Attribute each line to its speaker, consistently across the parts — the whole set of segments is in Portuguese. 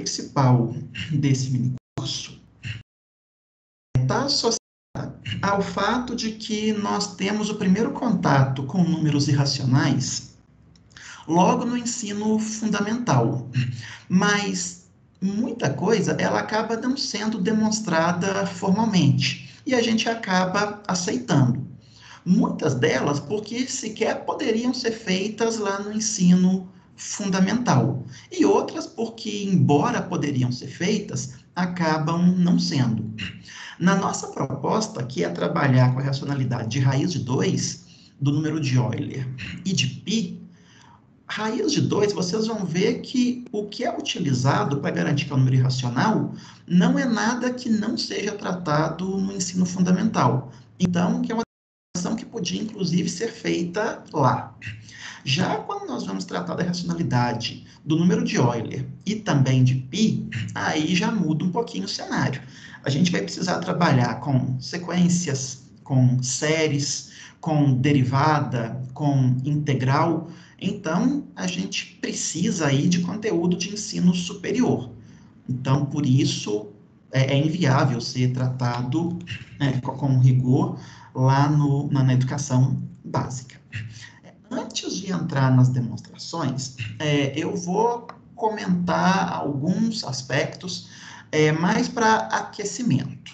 Speaker 1: principal desse minicurso está associada ao fato de que nós temos o primeiro contato com números irracionais logo no ensino fundamental, mas muita coisa ela acaba não sendo demonstrada formalmente e a gente acaba aceitando. Muitas delas porque sequer poderiam ser feitas lá no ensino fundamental, e outras porque, embora poderiam ser feitas, acabam não sendo. Na nossa proposta, que é trabalhar com a racionalidade de raiz de 2, do número de Euler e de π, raiz de 2, vocês vão ver que o que é utilizado para garantir que é um número irracional não é nada que não seja tratado no ensino fundamental. Então, que é uma demonstração que podia, inclusive, ser feita lá. Já quando nós vamos tratar da racionalidade do número de Euler e também de π, aí já muda um pouquinho o cenário. A gente vai precisar trabalhar com sequências, com séries, com derivada, com integral. Então, a gente precisa aí de conteúdo de ensino superior. Então, por isso, é inviável ser tratado com rigor lá na educação básica. Antes de entrar nas demonstrações, eu vou comentar alguns aspectos mais para aquecimento.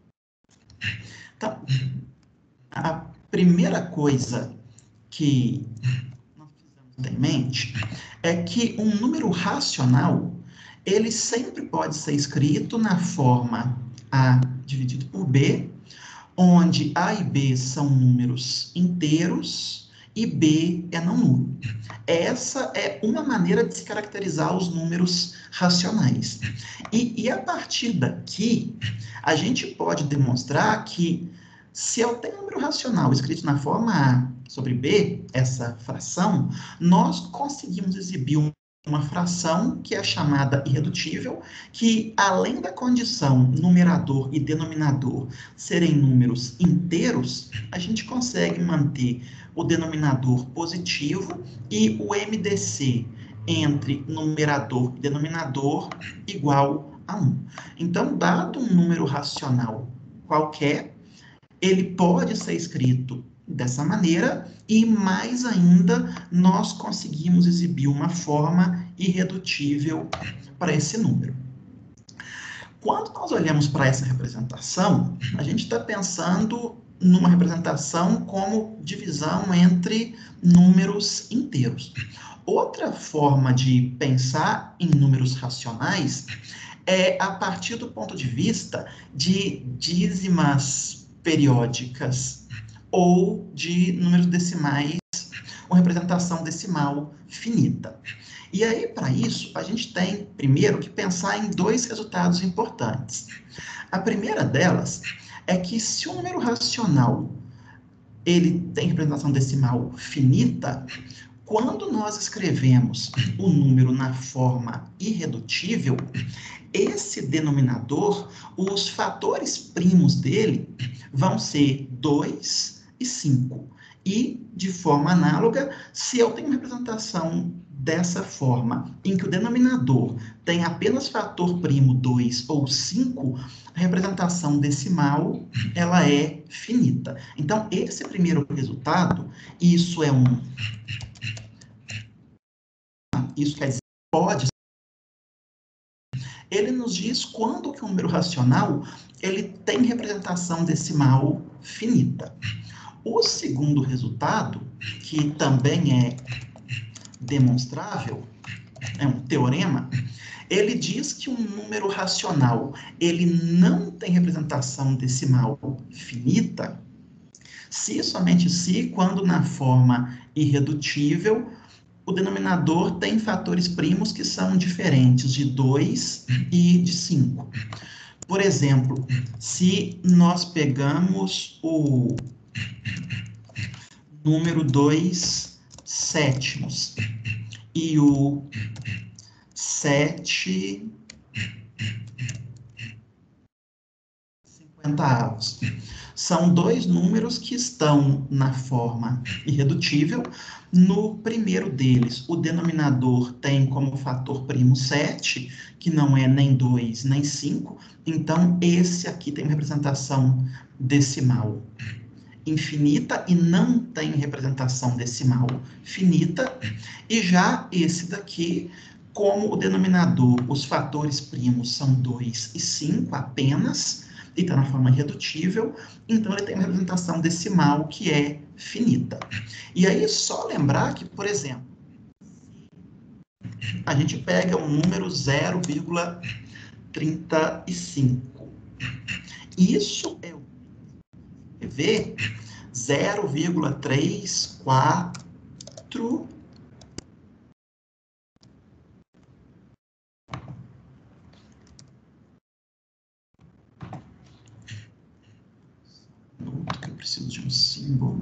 Speaker 1: Então, a primeira coisa que nós precisamos ter em mente é que um número racional, ele sempre pode ser escrito na forma A dividido por B, onde A e B são números inteiros e B é não nulo. Essa é uma maneira de se caracterizar os números racionais. E a partir daqui, a gente pode demonstrar que se eu tenho um número racional escrito na forma A sobre B, essa fração, nós conseguimos exibir uma fração que é chamada irredutível, que além da condição numerador e denominador serem números inteiros, a gente consegue manter o denominador positivo e o MDC entre numerador e denominador igual a 1. Então, dado um número racional qualquer, ele pode ser escrito dessa maneira e, mais ainda, nós conseguimos exibir uma forma irredutível para esse número. Quando nós olhamos para essa representação, a gente está pensando numa representação como divisão entre números inteiros. Outra forma de pensar em números racionais é a partir do ponto de vista de dízimas periódicas ou de números decimais com representação decimal finita. E aí, para isso, a gente tem, primeiro, que pensar em dois resultados importantes. A primeira delas é que se o número racional ele tem representação decimal finita, quando nós escrevemos o número na forma irredutível, esse denominador, os fatores primos dele vão ser 2 e 5. E, de forma análoga, se eu tenho uma representação dessa forma, em que o denominador tem apenas fator primo 2 ou 5, a representação decimal, ela é finita. Então, esse primeiro resultado, isso quer dizer, pode ser, ele nos diz quando que um número racional ele tem representação decimal finita. O segundo resultado, que também é demonstrável, é um teorema, ele diz que um número racional ele não tem representação decimal finita se e somente se, quando na forma irredutível, o denominador tem fatores primos que são diferentes de 2 e de 5. Por exemplo, se nós pegamos o número 2 sétimos e o 7/50. São dois números que estão na forma irredutível. No primeiro deles, o denominador tem como fator primo 7, que não é nem 2 nem 5. Então, esse aqui tem uma representação decimal infinita e não tem representação decimal finita. E já esse daqui, como o denominador, os fatores primos são 2 e 5 apenas, e está na forma irredutível, então ele tem uma representação decimal que é finita. E aí, só lembrar que, por exemplo, a gente pega um número 0,35. Isso é o PV 0,34 que eu preciso de um símbolo.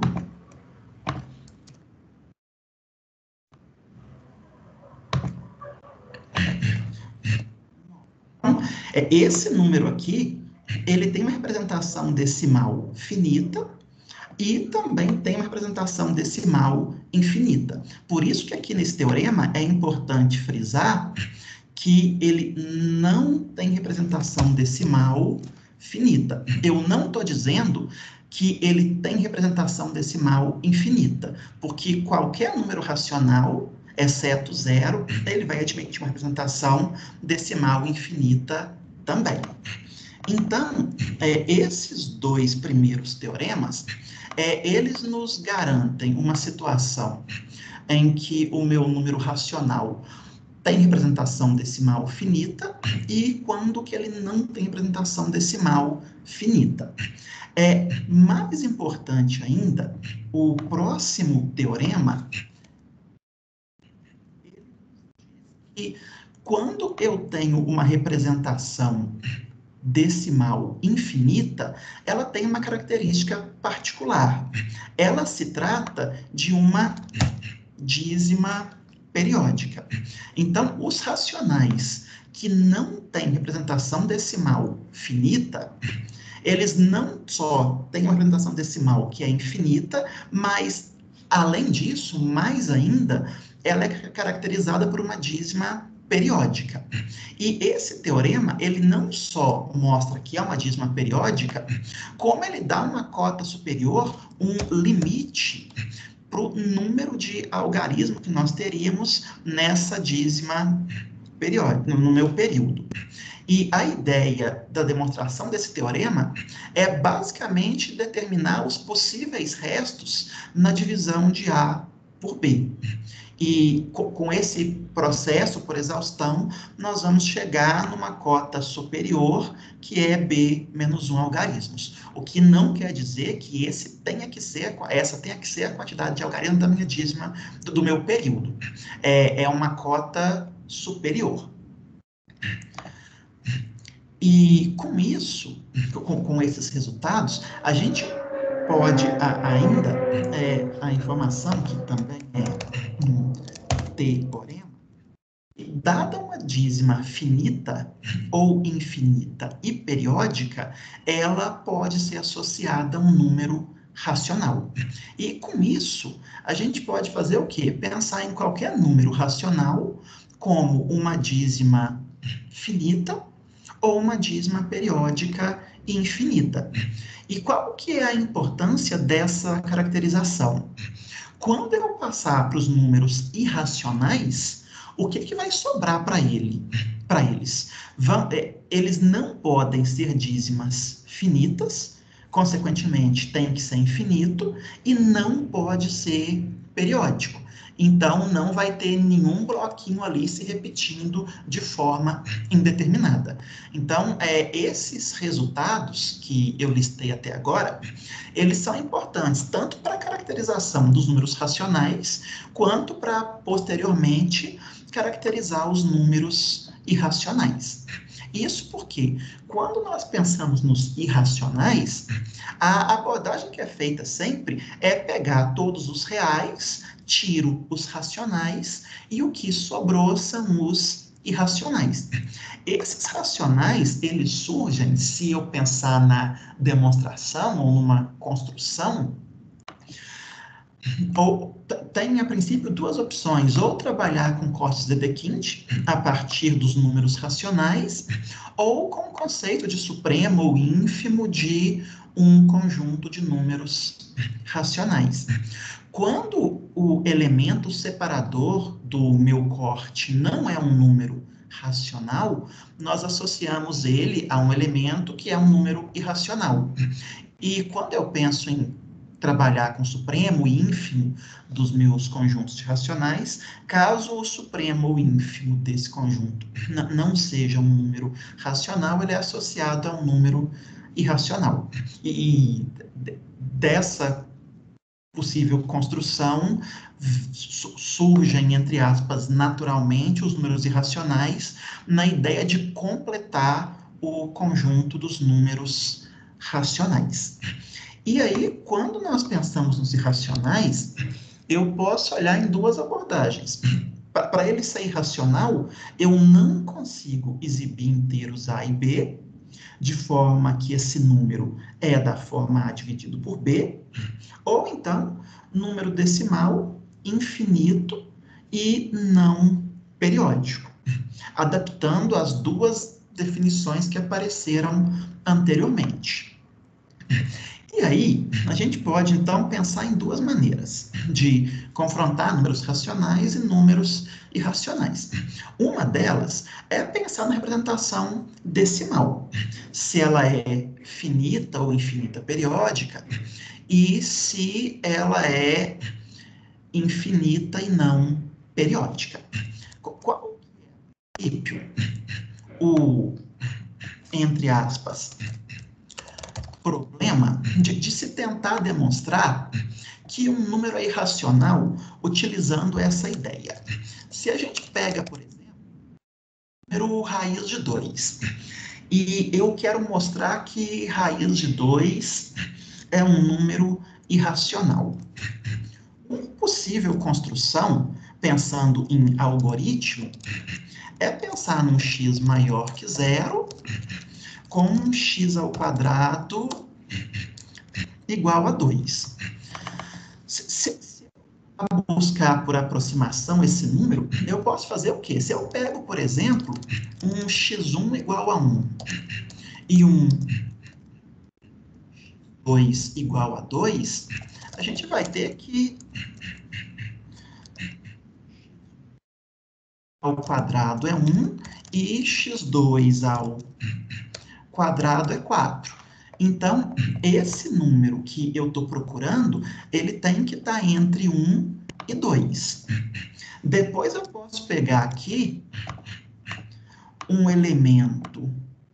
Speaker 1: Esse número aqui, ele tem uma representação decimal finita e também tem uma representação decimal infinita. Por isso que aqui nesse teorema é importante frisar que ele não tem representação decimal finita. Eu não estou dizendo que ele tem representação decimal infinita, porque qualquer número racional, exceto zero, ele vai admitir uma representação decimal infinita também. Então, esses dois primeiros teoremas, eles nos garantem uma situação em que o meu número racional tem representação decimal finita e quando que ele não tem representação decimal finita. Mais importante ainda, o próximo teorema, que quando eu tenho uma representação decimal infinita, ela tem uma característica particular. Ela se trata de uma dízima periódica. Então, os racionais que não têm representação decimal finita, eles não só têm uma representação decimal que é infinita, mas, além disso, mais ainda, ela é caracterizada por uma dízima periódica. E esse teorema, ele não só mostra que é uma dízima periódica, como ele dá uma cota superior, um limite para o número de algarismos que nós teríamos nessa dízima periódica, no meu período. E a ideia da demonstração desse teorema é basicamente determinar os possíveis restos na divisão de A por B. E com esse processo, por exaustão, nós vamos chegar numa cota superior, que é B menos 1 algarismos. O que não quer dizer que essa tenha que ser a quantidade de algarismos da minha dízima, do meu período. É uma cota superior. E com isso, com esses resultados, a gente pode ainda, a informação que também é um teorema, dada uma dízima finita ou infinita e periódica, ela pode ser associada a um número racional. E com isso, a gente pode fazer o quê? Pensar em qualquer número racional como uma dízima finita ou uma dízima periódica infinita. E qual que é a importância dessa caracterização? Quando eu passar para os números irracionais, o que vai sobrar para eles? Eles não podem ser dízimas finitas, consequentemente tem que ser infinito, e não pode ser periódico. Então, não vai ter nenhum bloquinho ali se repetindo de forma indeterminada. Então, esses resultados que eu listei até agora, eles são importantes tanto para a caracterização dos números racionais, quanto para, posteriormente, caracterizar os números irracionais. Isso porque, quando nós pensamos nos irracionais, a abordagem que é feita sempre é pegar todos os reais, tiro os racionais, e o que sobrou são os irracionais. Esses racionais, eles surgem, se eu pensar na demonstração ou numa construção, ou tem, a princípio, duas opções: ou trabalhar com cortes de Dedekind a partir dos números racionais, ou com o conceito de supremo ou ínfimo de um conjunto de números racionais. Quando o elemento separador do meu corte não é um número racional, nós associamos ele a um elemento que é um número irracional. E quando eu penso em trabalhar com o supremo e ínfimo dos meus conjuntos de racionais, caso o supremo ou ínfimo desse conjunto não seja um número racional, ele é associado a um número irracional. E dessa possível construção surgem, entre aspas, naturalmente os números irracionais, na ideia de completar o conjunto dos números racionais. E aí, quando nós pensamos nos irracionais, eu posso olhar em duas abordagens. Para ele ser irracional, eu não consigo exibir inteiros A e B, de forma que esse número é da forma A dividido por B, ou então, número decimal infinito e não periódico, adaptando as duas definições que apareceram anteriormente. E aí, a gente pode, então, pensar em duas maneiras de confrontar números racionais e números irracionais. Uma delas é pensar na representação decimal, se ela é finita ou infinita periódica, e se ela é infinita e não periódica. Qual é o, entre aspas, problema de se tentar demonstrar que um número é irracional utilizando essa ideia? Se a gente pega, por exemplo, o número raiz de 2, e eu quero mostrar que raiz de 2 é um número irracional. Uma possível construção, pensando em algoritmo, é pensar num x maior que zero, com um x ao quadrado igual a 2. Se eu buscar por aproximação esse número, eu posso fazer o quê? Se eu pego, por exemplo, um x1 igual a 1 e um 2 igual a 2, a gente vai ter que ao quadrado é 1 e x2 ao quadrado é 4. Então, esse número que eu estou procurando, ele tem que estar entre 1 e 2. Depois eu posso pegar aqui um elemento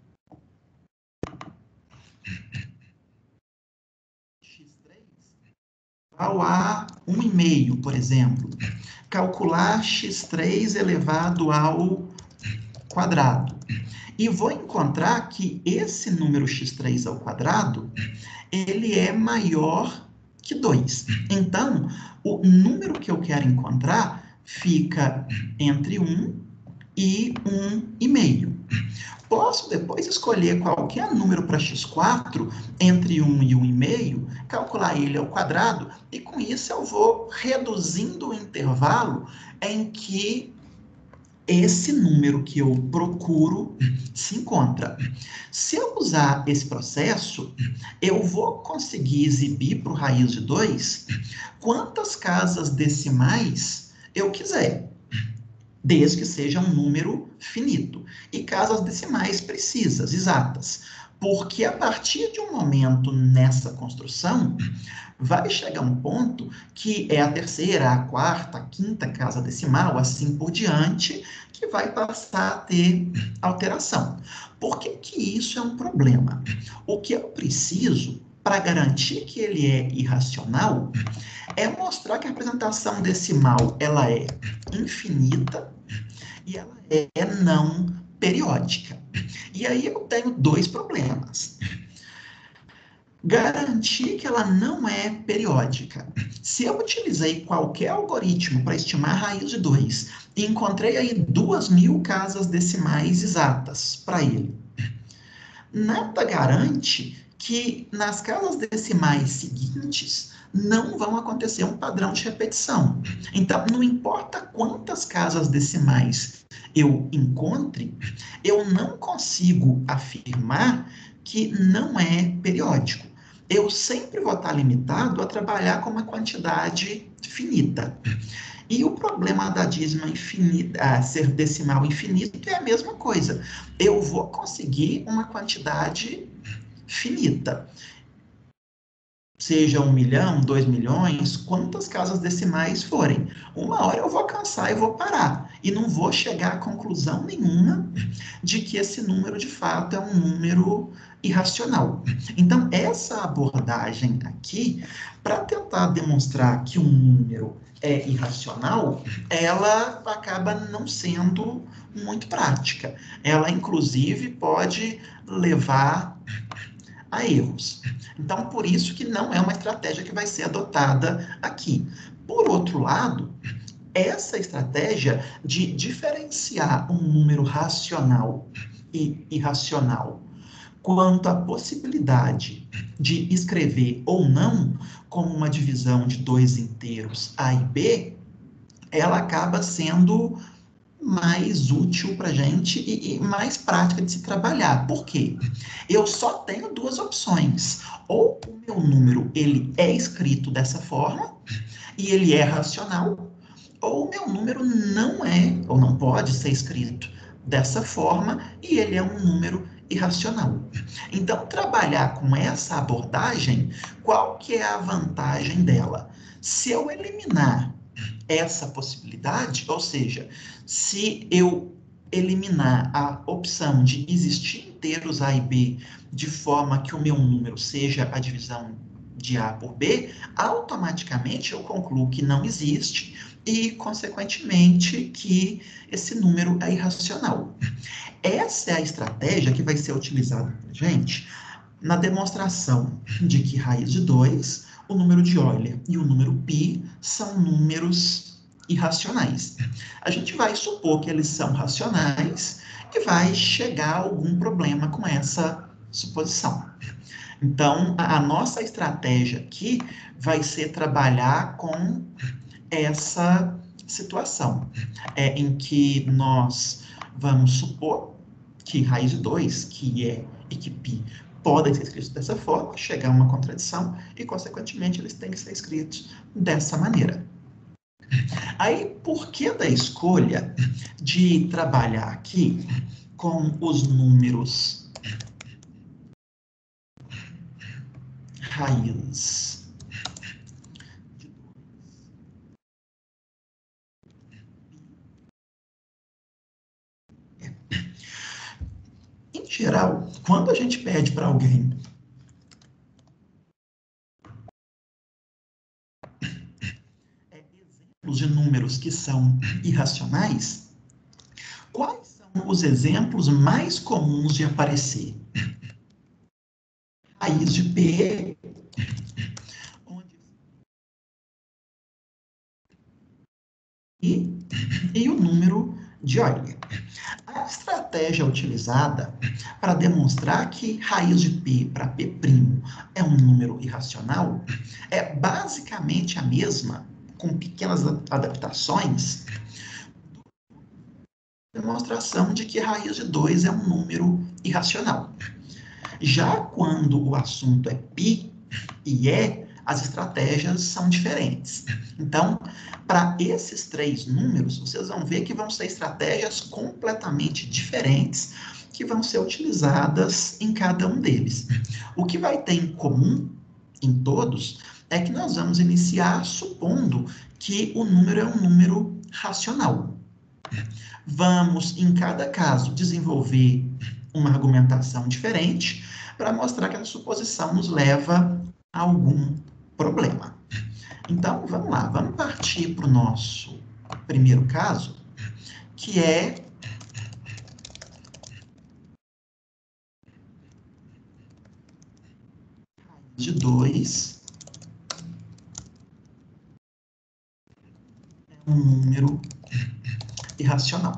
Speaker 1: x3 igual a 1,5, por exemplo. Calcular x3 elevado ao quadrado. E vou encontrar que esse número x3 ao quadrado, ele é maior que 2. Então, o número que eu quero encontrar fica entre 1 e 1,5. Posso depois escolher qualquer número para x4, entre 1 e 1,5, calcular ele ao quadrado, e com isso eu vou reduzindo o intervalo em que esse número que eu procuro se encontra. Se eu usar esse processo, eu vou conseguir exibir para o raiz de 2 quantas casas decimais eu quiser, desde que seja um número finito. E casas decimais precisas, exatas. Porque a partir de um momento nessa construção, vai chegar um ponto que é a terceira, a quarta, a quinta casa decimal, assim por diante, que vai passar a ter alteração. Por que que isso é um problema? O que eu preciso, para garantir que ele é irracional, é mostrar que a representação decimal ela é infinita e ela é não periódica. E aí eu tenho dois problemas. Garantir que ela não é periódica. Se eu utilizei qualquer algoritmo para estimar a raiz de 2 e encontrei aí 2.000 casas decimais exatas para ele, nada garante que nas casas decimais seguintes não vão acontecer um padrão de repetição. Então, não importa quantas casas decimais eu encontre, eu não consigo afirmar que não é periódico. Eu sempre vou estar limitado a trabalhar com uma quantidade finita. E o problema da dízima infinita, ser decimal infinito, é a mesma coisa. Eu vou conseguir uma quantidade finita. Seja 1 milhão, 2 milhões, quantas casas decimais forem. Uma hora eu vou cansar e vou parar. E não vou chegar a conclusão nenhuma de que esse número de fato é um número irracional. Então, essa abordagem aqui, para tentar demonstrar que um número é irracional, ela acaba não sendo muito prática. Ela, inclusive, pode levar a erros. Então, por isso que não é uma estratégia que vai ser adotada aqui. Por outro lado, essa estratégia de diferenciar um número racional e irracional quanto à possibilidade de escrever ou não como uma divisão de dois inteiros A e B, ela acaba sendo mais útil para a gente e mais prática de se trabalhar. Por quê? Eu só tenho duas opções. Ou o meu número ele é escrito dessa forma e ele é racional, ou o meu número não é, ou não pode ser escrito dessa forma e ele é um número irracional. Então, trabalhar com essa abordagem, qual que é a vantagem dela? Se eu eliminar essa possibilidade, ou seja, se eu eliminar a opção de existir inteiros A e B de forma que o meu número seja a divisão de A por B, automaticamente eu concluo que não existe e, consequentemente, que esse número é irracional. Essa é a estratégia que vai ser utilizada, gente, na demonstração de que raiz de 2, o número de Euler e o número π são números irracionais. A gente vai supor que eles são racionais e vai chegar a algum problema com essa suposição. Então, a nossa estratégia aqui vai ser trabalhar com essa situação, em que nós vamos supor que raiz de 2, que é e que π podem ser escritos dessa forma, chegar a uma contradição e, consequentemente, eles têm que ser escritos dessa maneira. Aí, por que da escolha de trabalhar aqui com os números raiz? Em geral, quando a gente pede para alguém exemplos de números que são irracionais, quais são os exemplos mais comuns de aparecer? Raiz de P, onde e o número de Euler. A estratégia utilizada para demonstrar que raiz de P para P' é um número irracional é basicamente a mesma, com pequenas adaptações, demonstração de que raiz de 2 é um número irracional. Já quando o assunto é π e E, as estratégias são diferentes. Então, para esses três números, vocês vão ver que vão ser estratégias completamente diferentes que vão ser utilizadas em cada um deles. O que vai ter em comum em todos é que nós vamos iniciar supondo que o número é um número racional. Vamos, em cada caso, desenvolver uma argumentação diferente para mostrar que a suposição nos leva a algum problema. Então, vamos lá, vamos partir para o nosso primeiro caso, que é de 2 é um número irracional.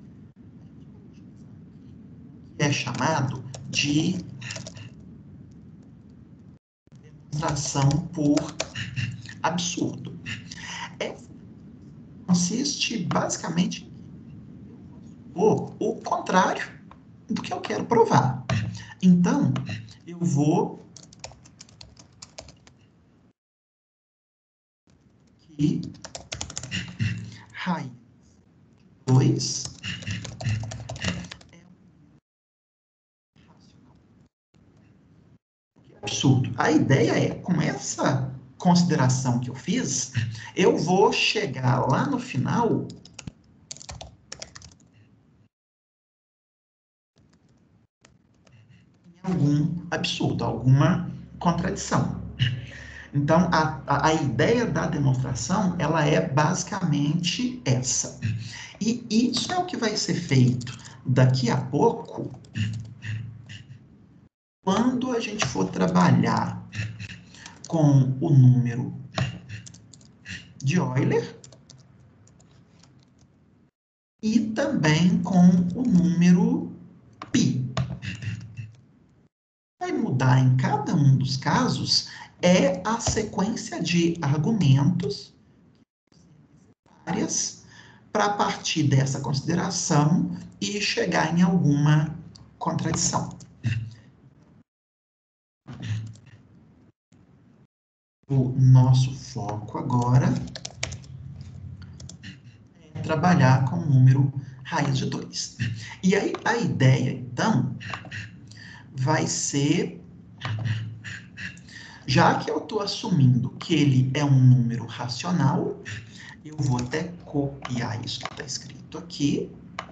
Speaker 1: É chamado de demonstração por absurdo. Essa consiste basicamente em o contrário do que eu quero provar. Então, eu vou que raiz de 2 é racional. Que absurdo. A ideia é, com essa consideração que eu fiz, eu vou chegar lá no final em algum absurdo, alguma contradição. Então, a ideia da demonstração, ela é basicamente essa. E isso é o que vai ser feito daqui a pouco, quando a gente for trabalhar com o número de Euler e também com o número π. Vai mudar em cada um dos casos é a sequência de argumentos necessárias para partir dessa consideração e chegar em alguma contradição. O nosso foco agora é trabalhar com o número raiz de 2. E aí a ideia, então, vai ser, já que eu estou assumindo que ele é um número racional, eu vou até copiar isso que está escrito aqui.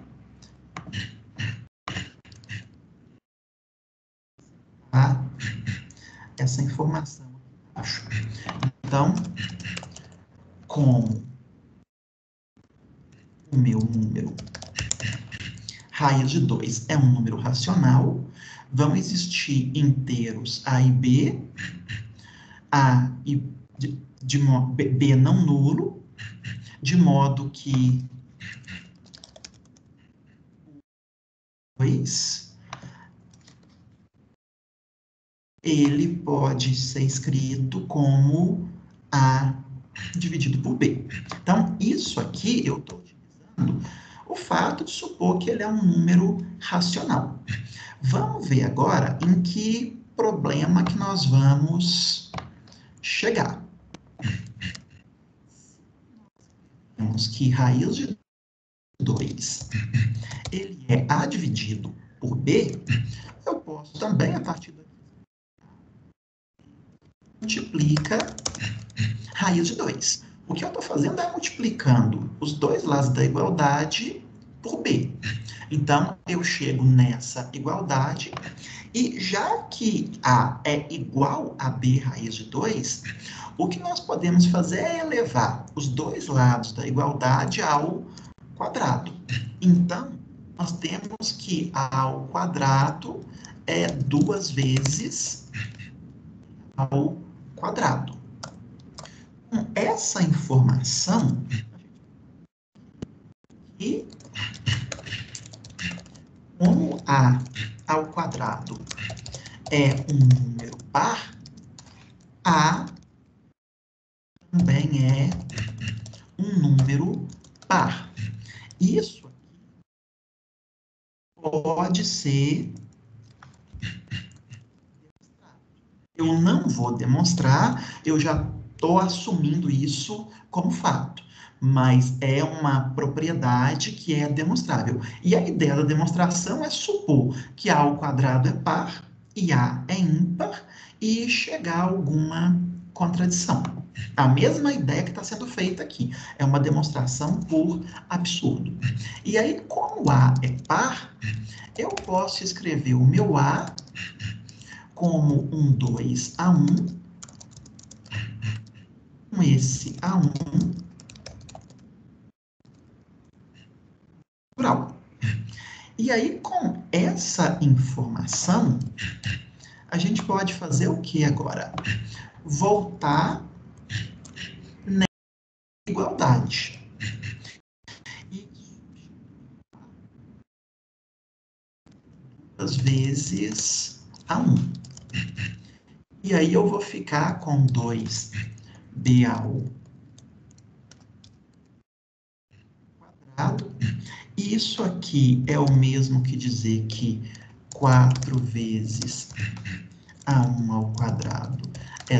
Speaker 1: Tá? Essa informação aqui embaixo. Então, como o meu número raiz de 2 é um número racional, vão existir inteiros A e B, A e B não nulo, de modo que 2 ele pode ser escrito como A dividido por B. Então, isso aqui eu estou utilizando o fato de supor que ele é um número racional. Vamos ver agora em que problema que nós vamos chegar. Temos que raiz de 2 ele é A dividido por B, eu posso também, a partir daqui, multiplica raiz de 2. O que eu estou fazendo é multiplicando os dois lados da igualdade por B. Então, eu chego nessa igualdade, e já que A é igual a B raiz de 2, o que nós podemos fazer é elevar os dois lados da igualdade ao quadrado. Então, nós temos que A ao quadrado é 2 vezes ao quadrado. Com essa informação, e como A ao quadrado é um número par, A também é um número par. Isso pode ser. Eu não vou demonstrar, eu já estou assumindo isso como fato, mas é uma propriedade que é demonstrável. E a ideia da demonstração é supor que A ao quadrado é par e A é ímpar e chegar a alguma contradição. A mesma ideia que está sendo feita aqui. É uma demonstração por absurdo. E aí, como A é par, eu posso escrever o meu A como um 2A1, com esse A1 natural. E aí, com essa informação, a gente pode fazer o que agora? Voltar na igualdade. E duas vezes A1. E aí eu vou ficar com 2B ao quadrado. Isso aqui é o mesmo que dizer que 4 vezes A1 ao quadrado é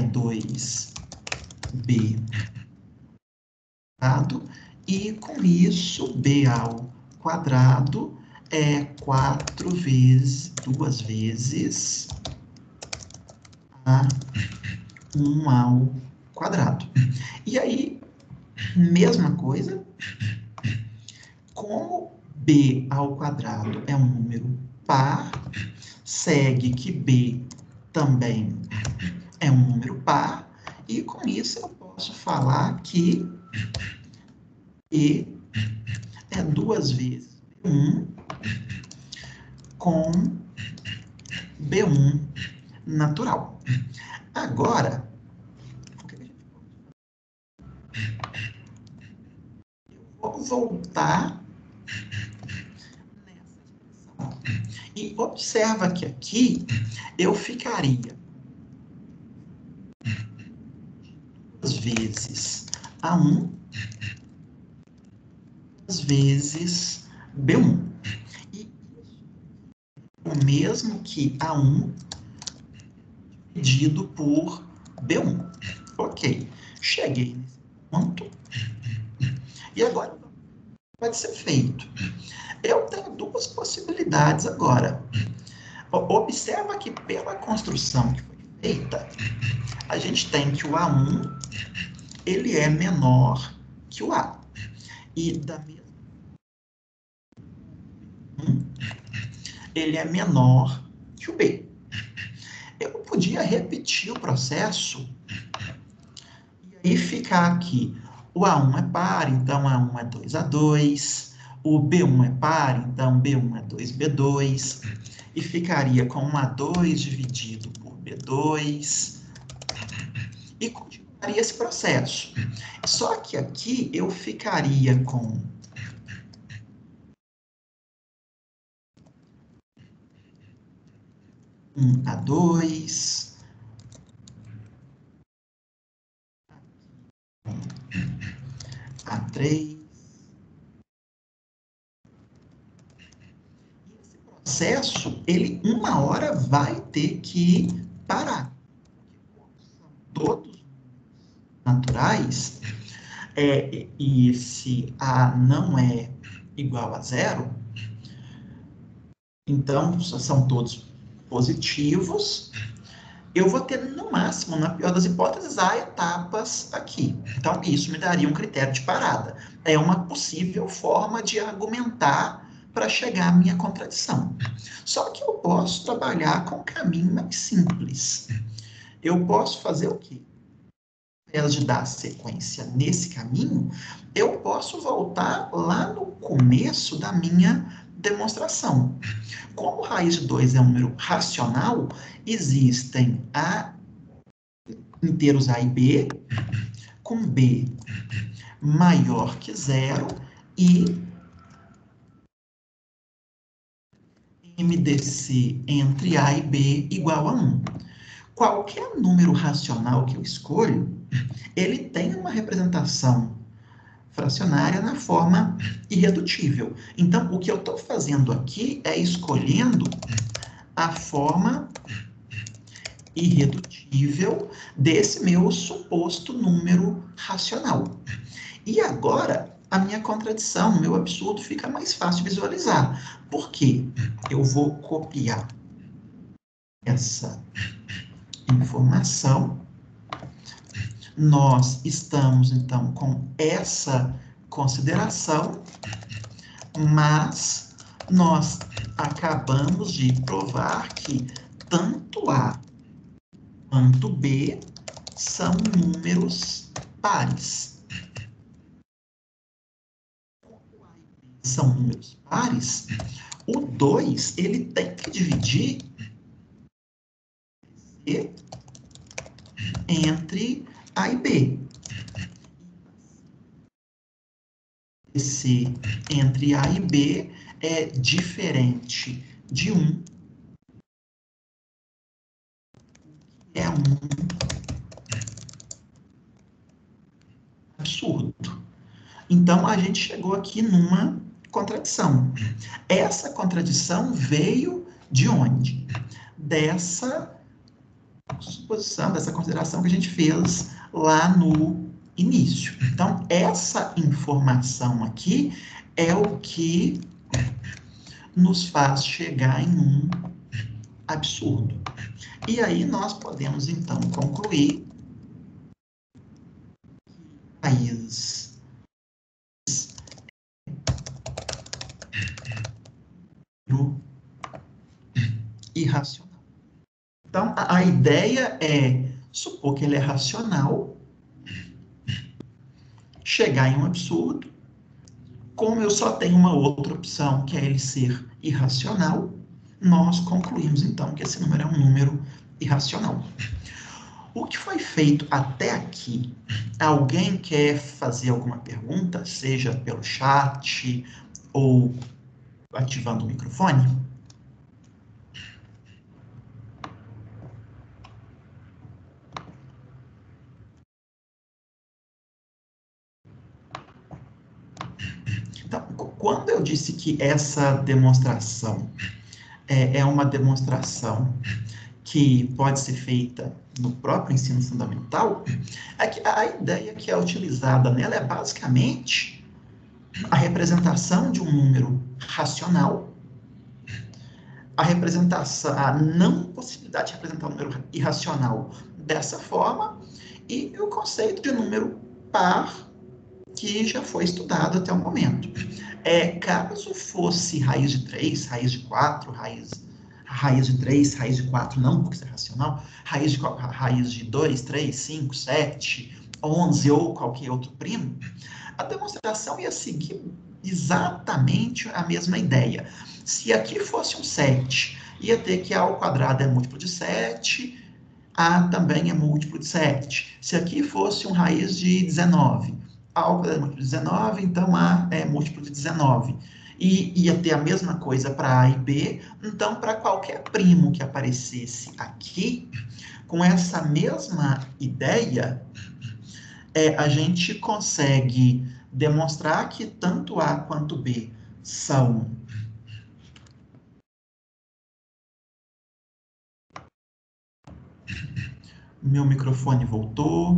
Speaker 1: 2B quadrado. E com isso, B ao quadrado é 4 vezes, 2 vezes A1 ao quadrado. E aí, mesma coisa, como B ao quadrado é um número par, segue que B também é um número par, e com isso eu posso falar que E é 2 vezes B1 com B1 natural. Agora, eu vou voltar nessa expressão. E observa que aqui eu ficaria 2 vezes A1, 2 vezes B1. E o mesmo que A1 dividido por B1. Ok, cheguei nesse ponto. E agora pode ser feito. Eu tenho duas possibilidades agora. Observa que pela construção que foi feita, a gente tem que o A1 ele é menor que o A. E da mesma ele é menor que o B. Eu podia repetir o processo e aí ficar aqui. O A1 é par, então A1 é 2A2. O B1 é par, então B1 é 2B2. E ficaria com um A2 dividido por B2. E continuaria esse processo. Só que aqui eu ficaria com um A2, A3. Esse processo, ele uma hora vai ter que parar. Todos naturais, e se A não é igual a zero, então são todos positivos, eu vou ter, no máximo, na pior das hipóteses, A etapas aqui. Então, isso me daria um critério de parada. É uma possível forma de argumentar para chegar à minha contradição. Só que eu posso trabalhar com um caminho mais simples. Eu posso fazer o quê? Ao invés de dar sequência nesse caminho, eu posso voltar lá no começo da minha demonstração. Como raiz de 2 é um número racional, existem inteiros A e B, com B maior que zero e MDC entre A e B igual a 1. Qualquer número racional que eu escolho, ele tem uma representação fracionária na forma irredutível. Então, o que eu estou fazendo aqui é escolhendo a forma irredutível desse meu suposto número racional. E agora, a minha contradição, o meu absurdo fica mais fácil de visualizar. Por quê? Eu vou copiar essa informação. Nós estamos, então, com essa consideração, mas nós acabamos de provar que tanto A quanto B são números pares. São números pares, o 2 ele tem que dividir E entre A e B. Esse entre A e B é diferente de 1, é um absurdo. Então, a gente chegou aqui numa contradição. Essa contradição veio de onde? Dessa suposição, dessa consideração que a gente fez lá no início. Então, essa informação aqui é o que nos faz chegar em um absurdo. E aí nós podemos, então, concluir que raiz irracional. Então, a ideia é supor que ele é racional, chegar em um absurdo. Como eu só tenho uma outra opção, que é ele ser irracional, nós concluímos, então, que esse número é um número irracional. O que foi feito até aqui? Alguém quer fazer alguma pergunta, seja pelo chat ou ativando o microfone? Então, quando eu disse que essa demonstração é uma demonstração que pode ser feita no próprio ensino fundamental, é que a ideia que é utilizada nela é basicamente a representação de um número racional, a representação, a não possibilidade de representar um número irracional dessa forma, e o conceito de número par, que já foi estudado até o momento. Caso fosse raiz de 3, raiz de 4, raiz de 3, raiz de 4, não porque isso é racional, raiz de 2, 3, 5, 7, 11 ou qualquer outro primo, a demonstração ia seguir exatamente a mesma ideia. Se aqui fosse um 7, ia ter que A ao quadrado é múltiplo de 7, A também é múltiplo de 7. Se aqui fosse um raiz de 19, A ao quadrado é múltiplo de 19, então A é múltiplo de 19. E ia ter a mesma coisa para A e B, então para qualquer primo que aparecesse aqui, com essa mesma ideia, a gente consegue demonstrar que tanto A quanto B são meu microfone voltou.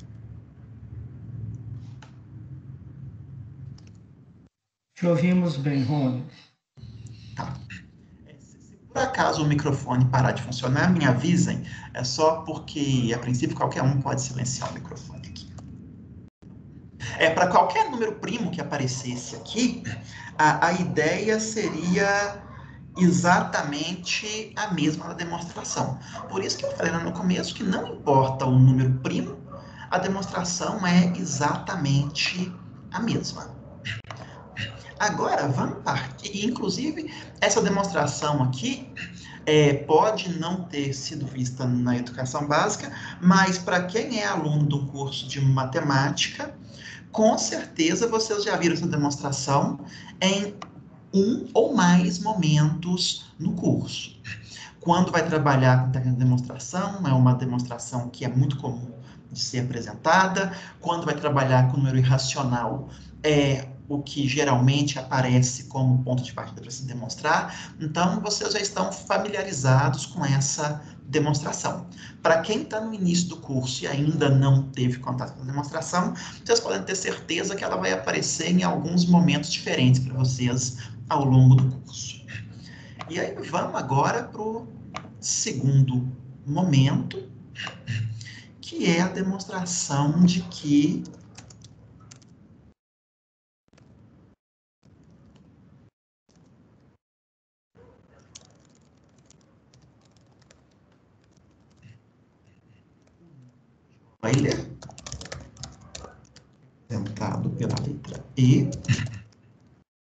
Speaker 2: Te ouvimos bem, Rony.
Speaker 1: Tá. Se por acaso o microfone parar de funcionar, me avisem. É só porque, a princípio, qualquer um pode silenciar o microfone aqui. Para qualquer número primo que aparecesse aqui, a ideia seria exatamente a mesma da demonstração. Por isso que eu falei lá no começo que não importa o número primo, a demonstração é exatamente a mesma. Agora, vamos partir. Inclusive, essa demonstração aqui pode não ter sido vista na educação básica, mas para quem é aluno do curso de matemática, com certeza vocês já viram essa demonstração em um ou mais momentos no curso. Quando vai trabalhar com técnica de demonstração, é uma demonstração que é muito comum de ser apresentada. Quando vai trabalhar com número irracional, é o que geralmente aparece como ponto de partida para se demonstrar. Então, vocês já estão familiarizados com essa demonstração. Para quem está no início do curso e ainda não teve contato com a demonstração, vocês podem ter certeza que ela vai aparecer em alguns momentos diferentes para vocês ao longo do curso. E aí vamos agora para o segundo momento, que é a demonstração de que Euler, representado pela letra E,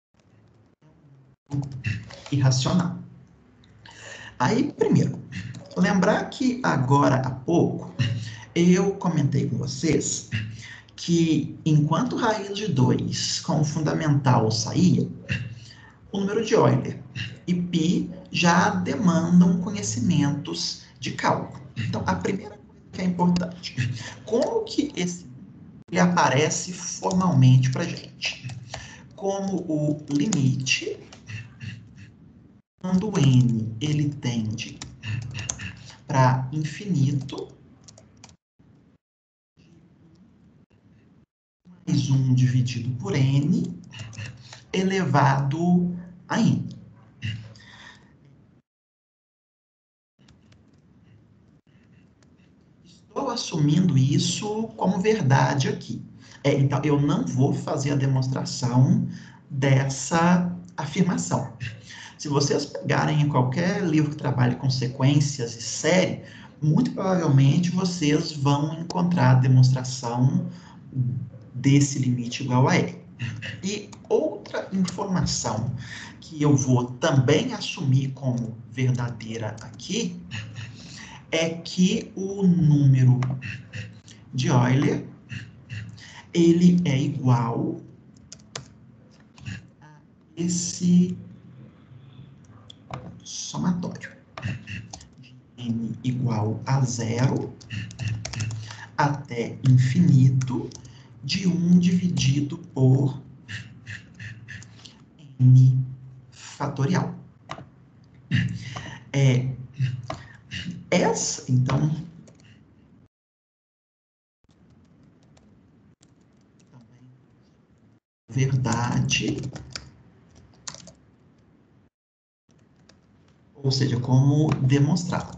Speaker 1: irracional. Aí, primeiro, Lembrar que agora há pouco eu comentei com vocês que enquanto raiz de 2 com o fundamental saía, o número de Euler e π já demandam conhecimentos de cálculo. Então, a primeira coisa que é importante, como que esse ele aparece formalmente para a gente? Como o limite, quando n ele tende para infinito, mais 1 dividido por n elevado a n. Estou assumindo isso como verdade aqui. Então, eu não vou fazer a demonstração dessa afirmação. Se vocês pegarem em qualquer livro que trabalhe com sequências e série, muito provavelmente vocês vão encontrar a demonstração desse limite igual a E. E outra informação que eu vou também assumir como verdadeira aqui é que o número de Euler ele é igual a esse somatório de n igual a 0 até infinito de 1 dividido por n fatorial. Essa, então, verdade, ou seja, como demonstrado.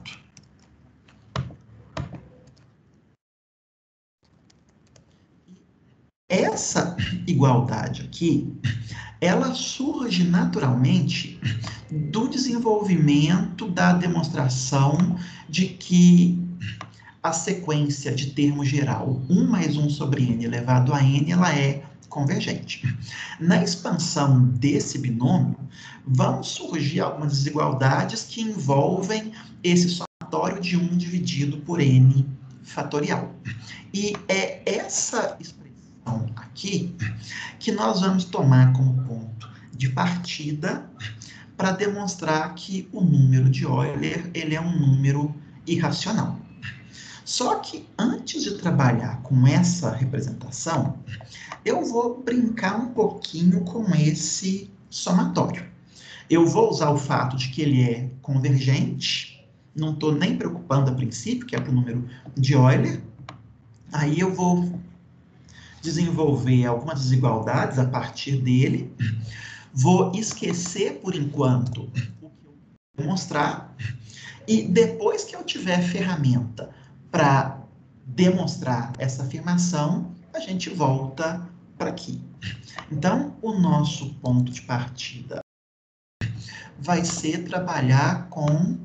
Speaker 1: Essa igualdade aqui, ela surge naturalmente do desenvolvimento da demonstração de que a sequência de termo geral 1 mais 1 sobre n elevado a n, ela é convergente. Na expansão desse binômio, vão surgir algumas desigualdades que envolvem esse somatório de 1 dividido por n fatorial. E é essa expressão aqui que nós vamos tomar como ponto de partida para demonstrar que o número de Euler ele é um número irracional. Só que antes de trabalhar com essa representação, eu vou brincar um pouquinho com esse somatório. Eu vou usar o fato de que ele é convergente, não estou nem preocupando a princípio, que é para o número de Euler. Aí eu vou desenvolver algumas desigualdades a partir dele. Vou esquecer, por enquanto, o que eu vou demonstrar. E depois que eu tiver ferramenta para demonstrar essa afirmação, a gente volta para aqui. Então, o nosso ponto de partida vai ser trabalhar com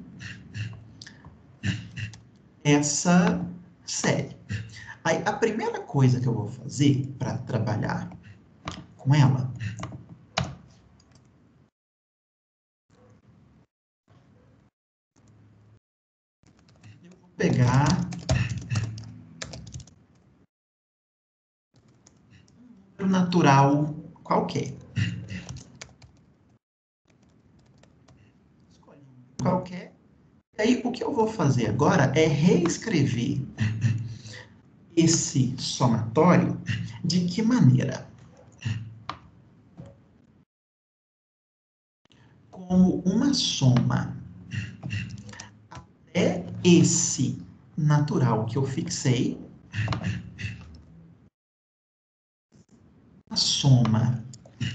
Speaker 1: essa série. Aí, a primeira coisa que eu vou fazer para trabalhar com ela eu vou pegar um número natural qualquer. Escolhe um número qualquer. E aí, o que eu vou fazer agora é reescrever esse somatório de que maneira? Como uma soma até esse natural que eu fixei, a soma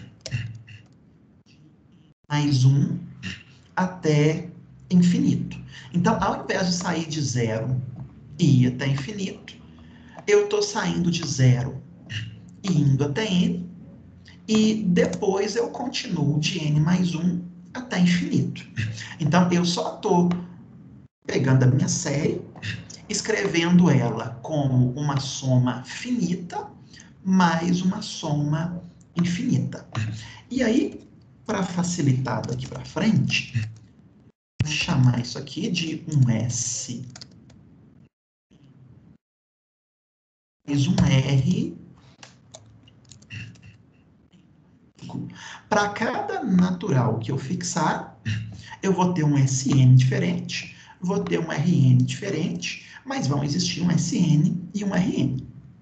Speaker 1: de mais 1 até infinito. Então, ao invés de sair de 0 e ir até infinito, eu estou saindo de 0 e indo até n, e depois eu continuo de n mais 1 até infinito. Então, eu só estou pegando a minha série, escrevendo ela como uma soma finita mais uma soma infinita. E aí, para facilitar daqui para frente, chamar isso aqui de um S mais um R. Para cada natural que eu fixar, eu vou ter um SN diferente, vou ter um RN diferente, mas vão existir um SN e um RN.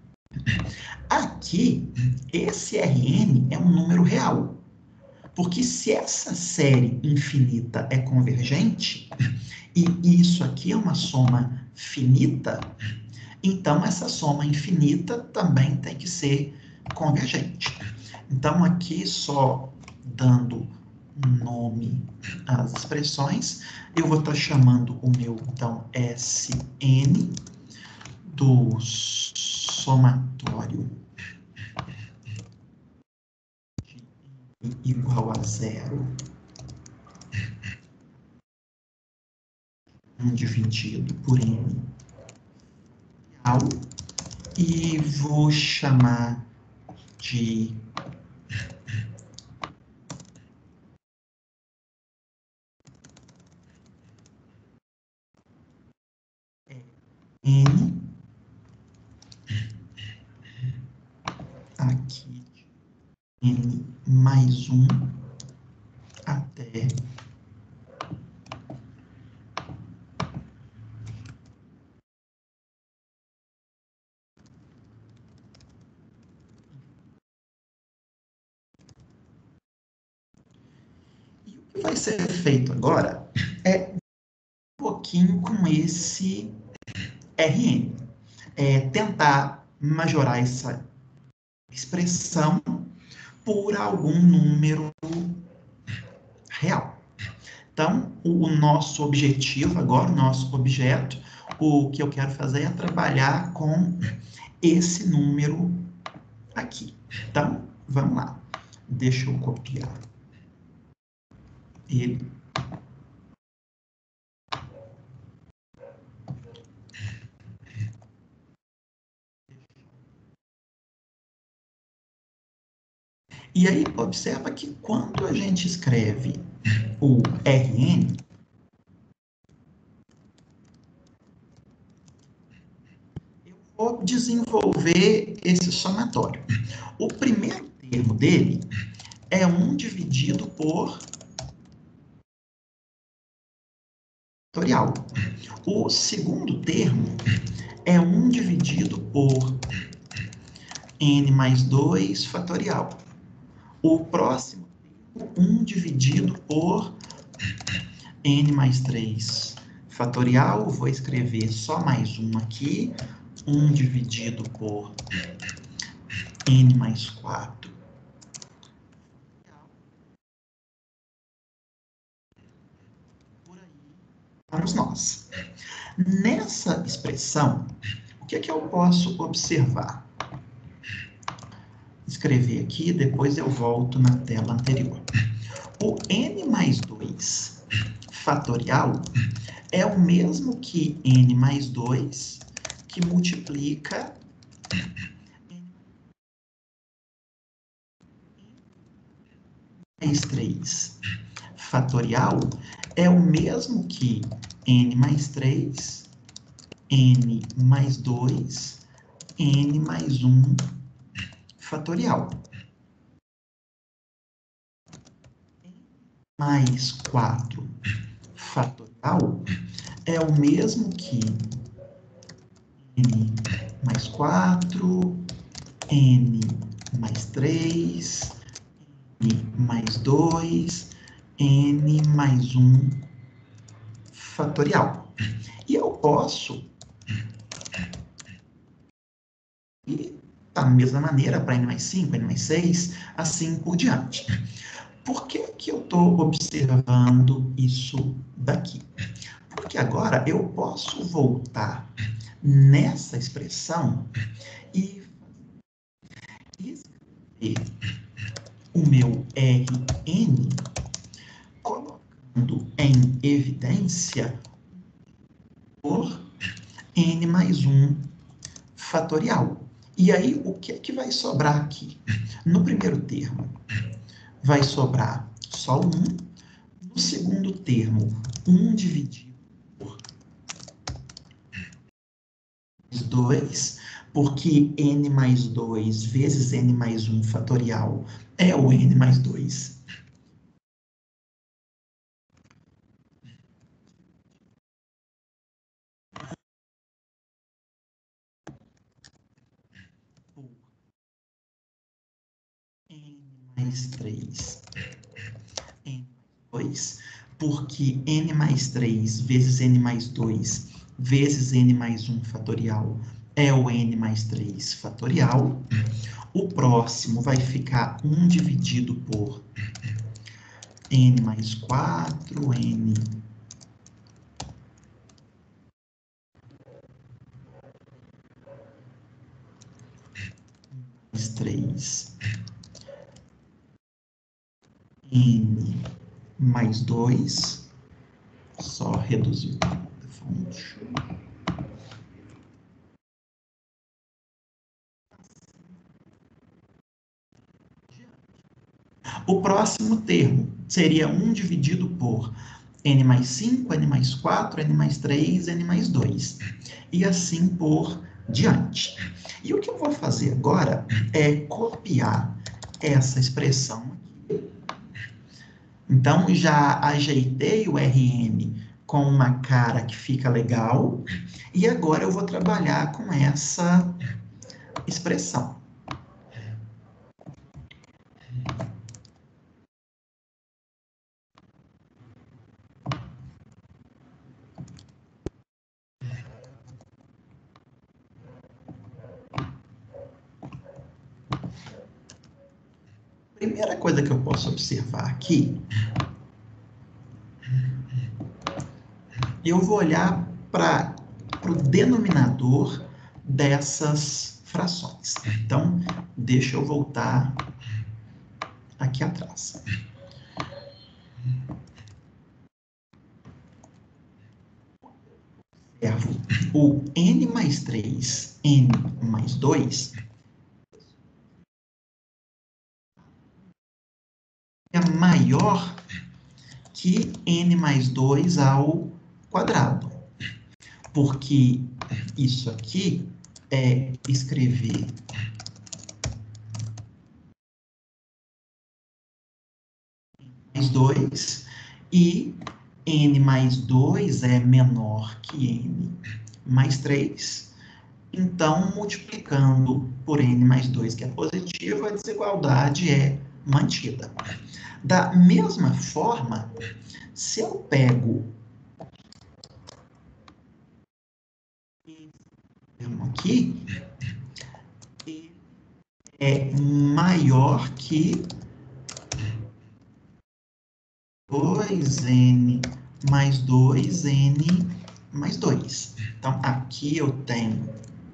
Speaker 1: Aqui, esse RN é um número real, porque se essa série infinita é convergente, e isso aqui é uma soma finita, então essa soma infinita também tem que ser convergente. Então, aqui, só dando nome às expressões, eu vou estar chamando o meu, então, Sn do somatório de igual a 0, 1 dividido por n, e vou chamar de n, aqui, n mais 1 até o que vai ser feito agora é um pouquinho com esse Rn, tentar majorar essa expressão por algum número real. Então, o nosso objetivo agora, o nosso objeto, o que eu quero fazer é trabalhar com esse número aqui. Então, vamos lá. Deixa eu copiar ele. E aí, observa que quando a gente escreve o Rn, eu vou desenvolver esse somatório. O primeiro termo dele é 1 dividido por fatorial. O segundo termo é 1 dividido por n mais 2 fatorial. O próximo termo, 1 dividido por n mais 3 fatorial. Vou escrever só mais um aqui. 1 dividido por n mais 4. Por aí vamos nós. Nessa expressão, o que é que eu posso observar? Escrever aqui, depois eu volto na tela anterior. O n mais 2 fatorial é o mesmo que n mais 2, que multiplica n mais 3 fatorial, é o mesmo que n mais 3, n mais 2, n mais 1 fatorial. Mais 4 fatorial é o mesmo que n mais 4, n mais 3, n mais 2, n mais 1 fatorial. E eu posso, e da mesma maneira, para n mais 5, n mais 6, assim por diante. Por que que eu estou observando isso daqui? Porque agora eu posso voltar nessa expressão e escrever o meu Rn colocando em evidência por n mais 1 fatorial. E aí, o que é que vai sobrar aqui? No primeiro termo, vai sobrar só 1. No segundo termo, 1 dividido por 2, porque n mais 2 vezes n mais 1 fatorial é o n mais 2. N mais 3, n mais 2, porque n mais 3 vezes n mais 2 vezes n mais 1 fatorial é o n mais 3 fatorial. O próximo vai ficar 1 dividido por n mais 4, n mais 3, n mais 2, só reduzir o tamanho da fonte. O próximo termo seria 1 dividido por n mais 5, n mais 4, n mais 3, n mais 2. E assim por diante. E o que eu vou fazer agora é copiar essa expressão aqui. Então, já ajeitei o Rn com uma cara que fica legal. E agora eu vou trabalhar com essa expressão. Primeira coisa que eu posso observar aqui, eu vou olhar para o denominador dessas frações. Então, deixa eu voltar aqui atrás. Observo o n mais 3, n mais 2, é maior que n mais 2 ao quadrado. Porque isso aqui é escrever mais 2 e n mais 2 é menor que n mais 3. Então, multiplicando por n mais 2, que é positivo, a desigualdade é mantida. Da mesma forma, se eu pego esse termo aqui, ele é maior que 2n mais 2n mais 2. Então, aqui eu tenho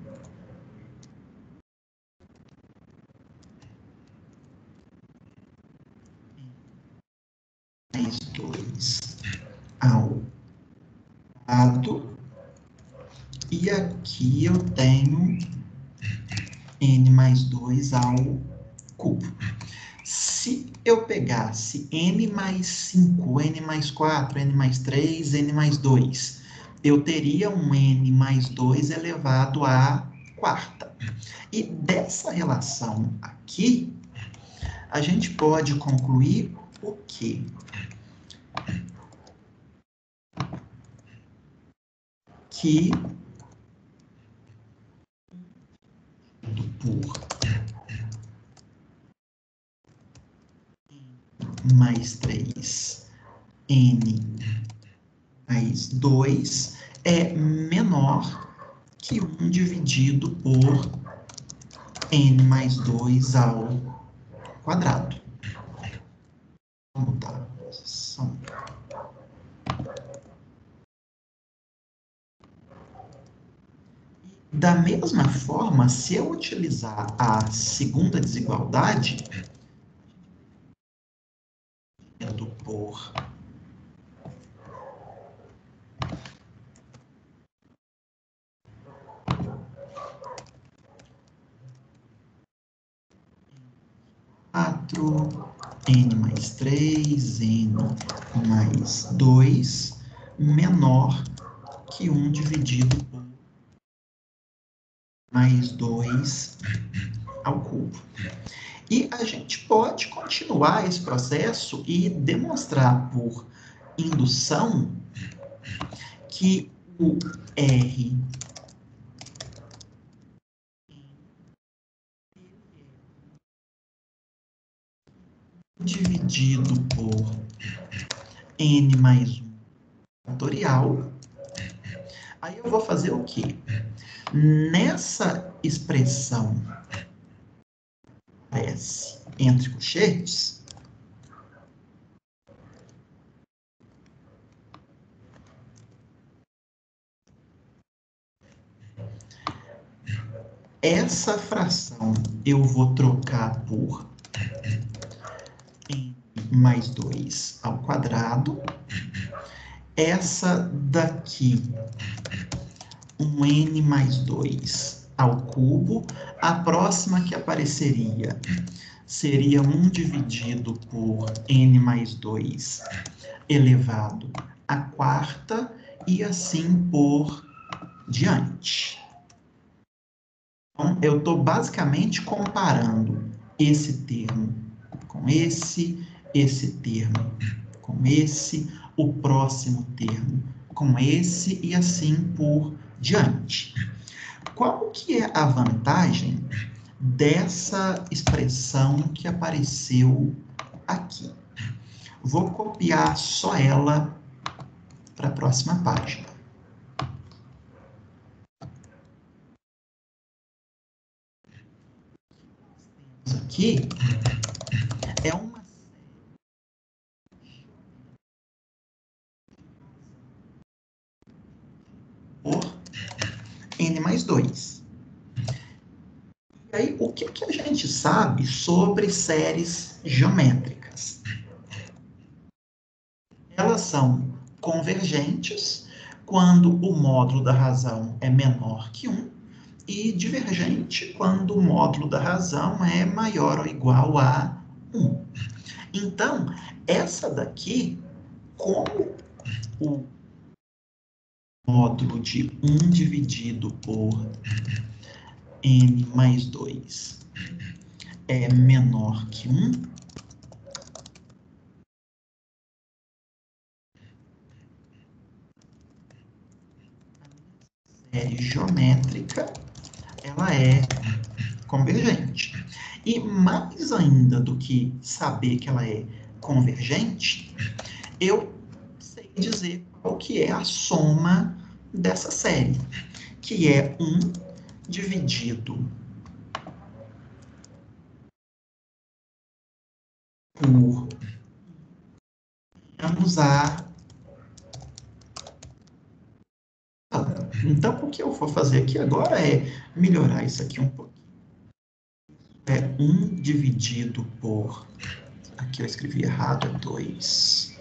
Speaker 1: mais 2 ao lado, e aqui eu tenho n mais 2 ao cubo. Se eu pegasse n mais 5, n mais 4, n mais 3, n mais 2, eu teria um n mais 2 elevado à quarta. E dessa relação aqui, a gente pode concluir o quê? Que por mais 3, n mais 2 é menor que 1 dividido por n mais 2 ao quadrado. Vamos mudar a posição. Da mesma forma, se eu utilizar a segunda desigualdade, por n mais 3, n mais 2, menor que 1 dividido por mais 2 ao cubo. E a gente pode continuar esse processo e demonstrar por indução que o R dividido por N mais 1 fatorial. Aí eu vou fazer o quê? Nessa expressão S entre colchetes, essa fração eu vou trocar por N mais 2 ao quadrado. Essa daqui, um N mais 2 ao cubo. A próxima que apareceria seria 1 dividido por N mais 2 elevado à quarta e assim por diante. Então, eu estou basicamente comparando esse termo com esse termo com esse, o próximo termo com esse e assim por diante. Qual que é a vantagem dessa expressão que apareceu aqui? Vou copiar só ela para a próxima página. Aqui é uma por N mais 2. E aí, o que a gente sabe sobre séries geométricas? Elas são convergentes quando o módulo da razão é menor que 1 e divergente quando o módulo da razão é maior ou igual a 1. Então, essa daqui, como o módulo de 1 dividido por N mais 2 é menor que 1, a série geométrica, ela é convergente. E mais ainda do que saber que ela é convergente, eu sei dizer qual que é a soma dessa série, que é 1 dividido por menos a. Então, o que eu vou fazer aqui agora é melhorar isso aqui um pouquinho. É 1 dividido por. Aqui eu escrevi errado, é 2.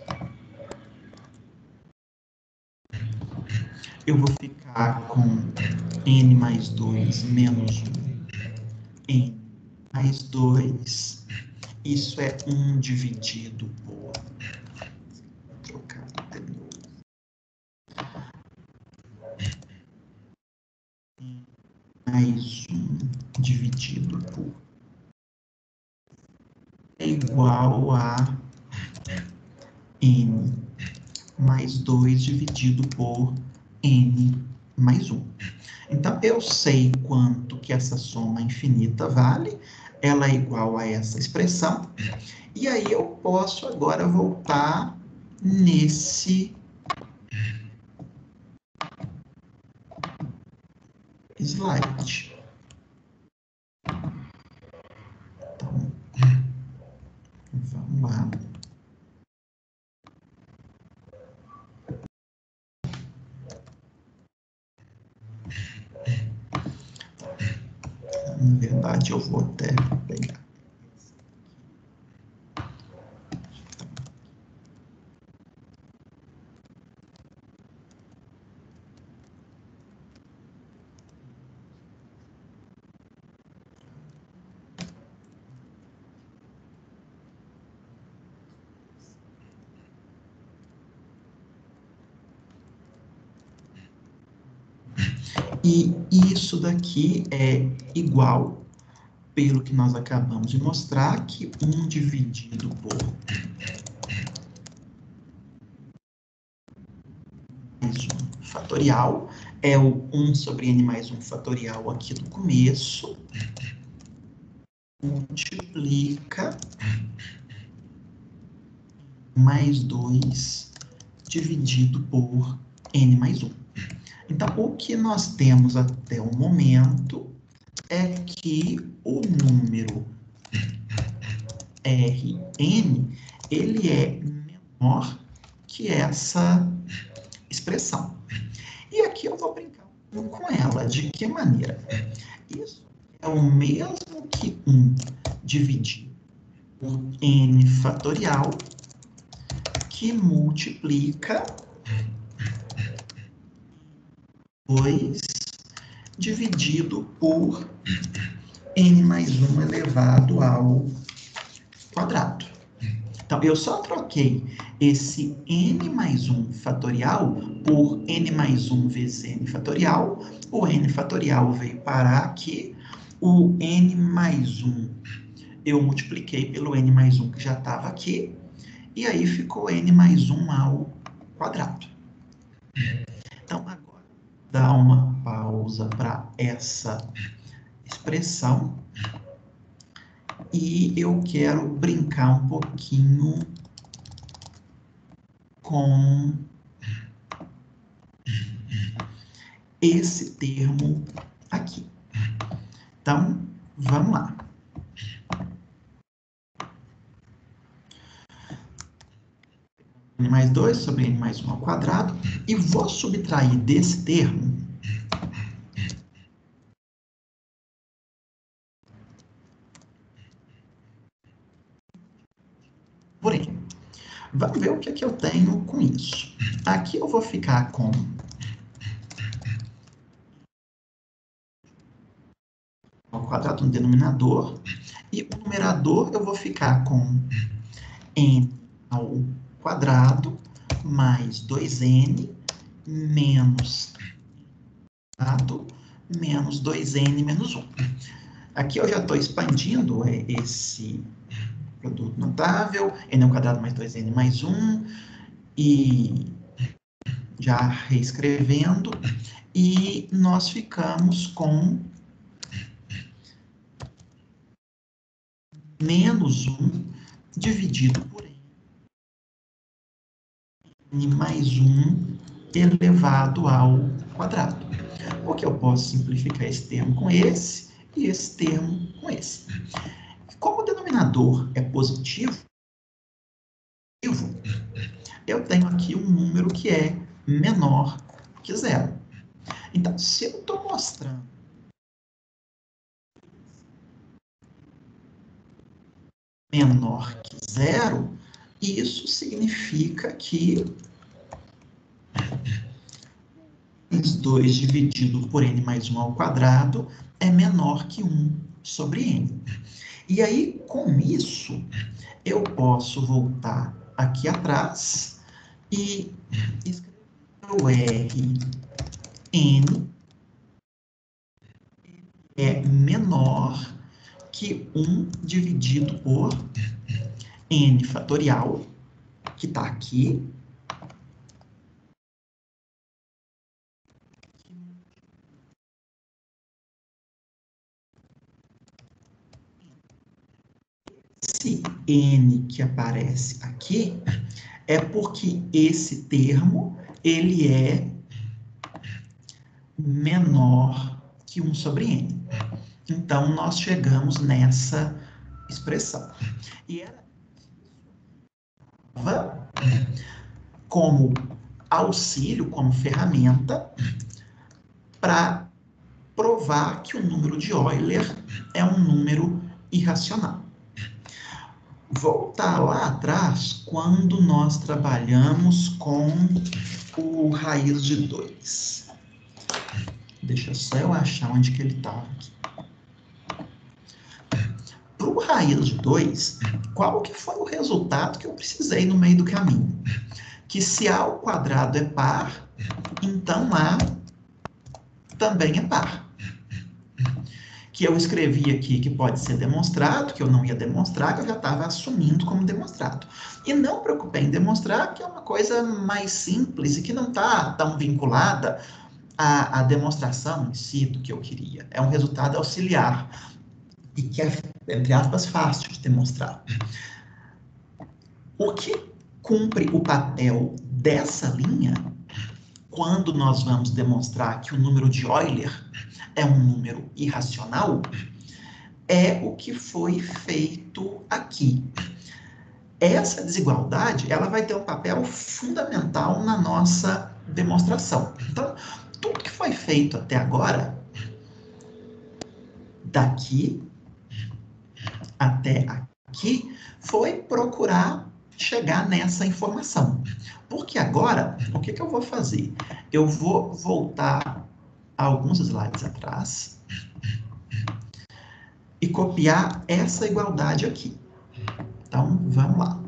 Speaker 1: Eu vou ficar com N mais 2 menos 1. N mais 2. Isso é 1 dividido por. Vou trocar de novo. N mais 1 dividido por. É igual a N mais 2 dividido por N mais 1. Então, eu sei quanto que essa soma infinita vale, ela é igual a essa expressão, e aí eu posso agora voltar nesse slide. Então, vamos lá. Na verdade, eu vou até pegar. E isso daqui é igual, pelo que nós acabamos de mostrar, que 1 dividido por mais 1 fatorial, é o 1 sobre n mais 1 fatorial aqui do começo, multiplica mais 2 dividido por n mais 1. Então, o que nós temos até o momento é que o número Rn, ele é menor que essa expressão. E aqui eu vou brincar um pouco com ela. De que maneira? Isso é o mesmo que 1 dividido por n fatorial, que multiplica 2 dividido por n mais 1 elevado ao quadrado. Então, eu só troquei esse n mais 1 fatorial por n mais 1 vezes n fatorial. O n fatorial veio parar aqui. O n mais 1 eu multipliquei pelo n mais 1 que já estava aqui. E aí ficou n mais 1 ao quadrado. Então, agora, dá uma pausa para essa expressão. E eu quero brincar um pouquinho com esse termo aqui. Então, vamos lá. N mais 2 sobre n mais 1 ao quadrado. E vou subtrair desse termo por n. Vamos ver o que é que eu tenho com isso. Aqui eu vou ficar com ao quadrado no denominador. E o numerador eu vou ficar com n ao quadrado mais 2n menos menos 2n menos 1. Aqui eu já estou expandindo esse produto notável, n ao quadrado mais 2n mais 1, e já reescrevendo, e nós ficamos com menos 1 dividido por n mais 1 elevado ao quadrado. Porque eu posso simplificar esse termo com esse e esse termo com esse. Como o denominador é positivo, eu tenho aqui um número que é menor que zero. Então, se eu estou mostrando menor que zero, isso significa que 2 dividido por n mais 1 ao quadrado é menor que 1 sobre n. E aí, com isso, eu posso voltar aqui atrás e escrever o Rn é menor que 1 dividido por n fatorial, que está aqui, esse n que aparece aqui é porque esse termo ele é menor que 1 sobre n. Então, nós chegamos nessa expressão. E ela como auxílio, como ferramenta, para provar que o número de Euler é um número irracional. Voltar lá atrás, quando nós trabalhamos com o raiz de 2. Deixa só eu achar onde que ele estava aqui. Para o raiz de 2, qual que foi o resultado que eu precisei no meio do caminho? Que se A ao quadrado é par, então A também é par. Que eu escrevi aqui que pode ser demonstrado, que eu não ia demonstrar, que eu já estava assumindo como demonstrado. E não preocupei em demonstrar, que é uma coisa mais simples e que não está tão vinculada à demonstração em si do que eu queria. É um resultado auxiliar e que é, entre aspas, fácil de demonstrar. O que cumpre o papel dessa linha, quando nós vamos demonstrar que o número de Euler é um número irracional, é o que foi feito aqui. Essa desigualdade, ela vai ter um papel fundamental na nossa demonstração. Então, tudo que foi feito até agora, daqui até aqui, foi procurar chegar nessa informação. Porque agora, o que eu vou fazer? Eu vou voltar alguns slides atrás e copiar essa igualdade aqui. Então, vamos lá.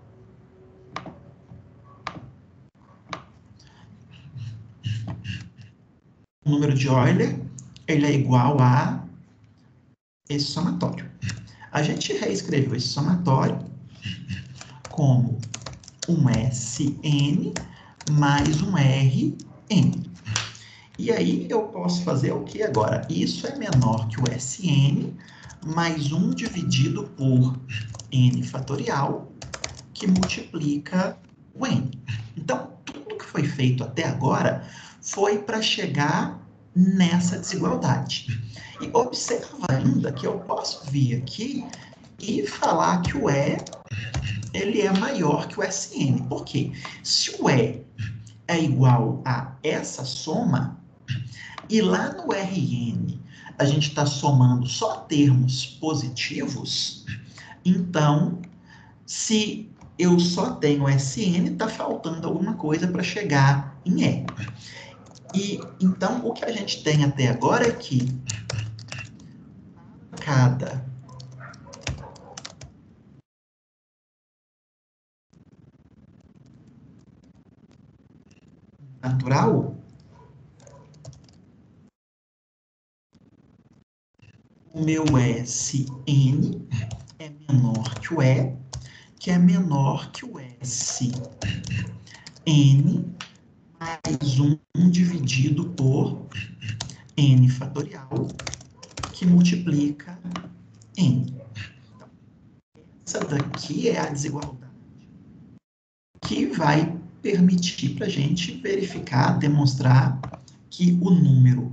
Speaker 1: O número de Euler, ele é igual a esse somatório. A gente reescreveu esse somatório como um Sn mais um Rn. E aí eu posso fazer o que agora? Isso é menor que o Sn mais 1 dividido por n fatorial, que multiplica o n. Então, tudo que foi feito até agora foi para chegar nessa desigualdade. E observa ainda que eu posso vir aqui e falar que o E ele é maior que o Sn. Por quê? Se o E é igual a essa soma, e lá no Rn a gente está somando só termos positivos, então, se eu só tenho Sn, está faltando alguma coisa para chegar em E. E, então, o que a gente tem até agora é que cada natural, o meu Sn é menor que o E, que é menor que o Sn mais 1 dividido por n fatorial, que multiplica n. Então, essa daqui é a desigualdade que vai permitir para a gente verificar, demonstrar que o número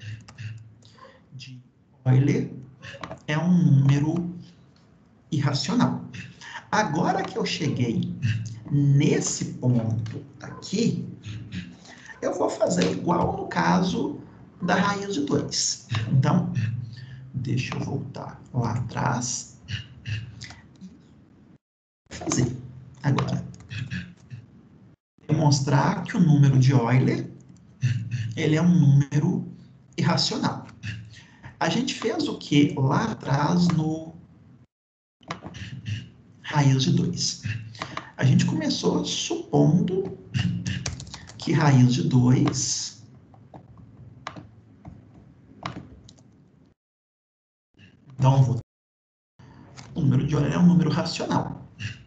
Speaker 1: de Euler é um número irracional. Agora que eu cheguei nesse ponto aqui, eu vou fazer igual no caso da raiz de 2. Então, deixa eu voltar lá atrás e fazer agora. Demonstrar que o número de Euler ele é um número irracional. A gente fez o que lá atrás no raiz de 2? A gente começou supondo que raiz de 2 então, o número de Euler é um número racional.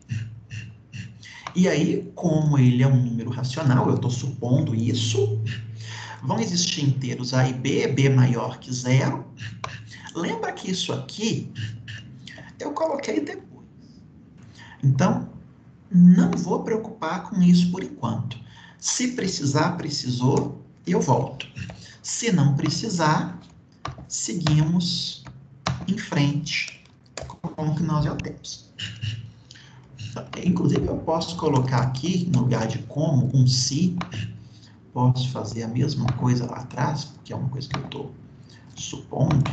Speaker 1: E aí, como ele é um número racional, eu estou supondo isso, vão existir inteiros A e B maior que 0. Lembra que isso aqui eu coloquei depois. Então, não vou preocupar com isso por enquanto. Se precisar, precisou, eu volto. Se não precisar, seguimos em frente com o que nós já temos. Inclusive, eu posso colocar aqui, no lugar de como, um se. Posso fazer a mesma coisa lá atrás, porque é uma coisa que eu estou supondo.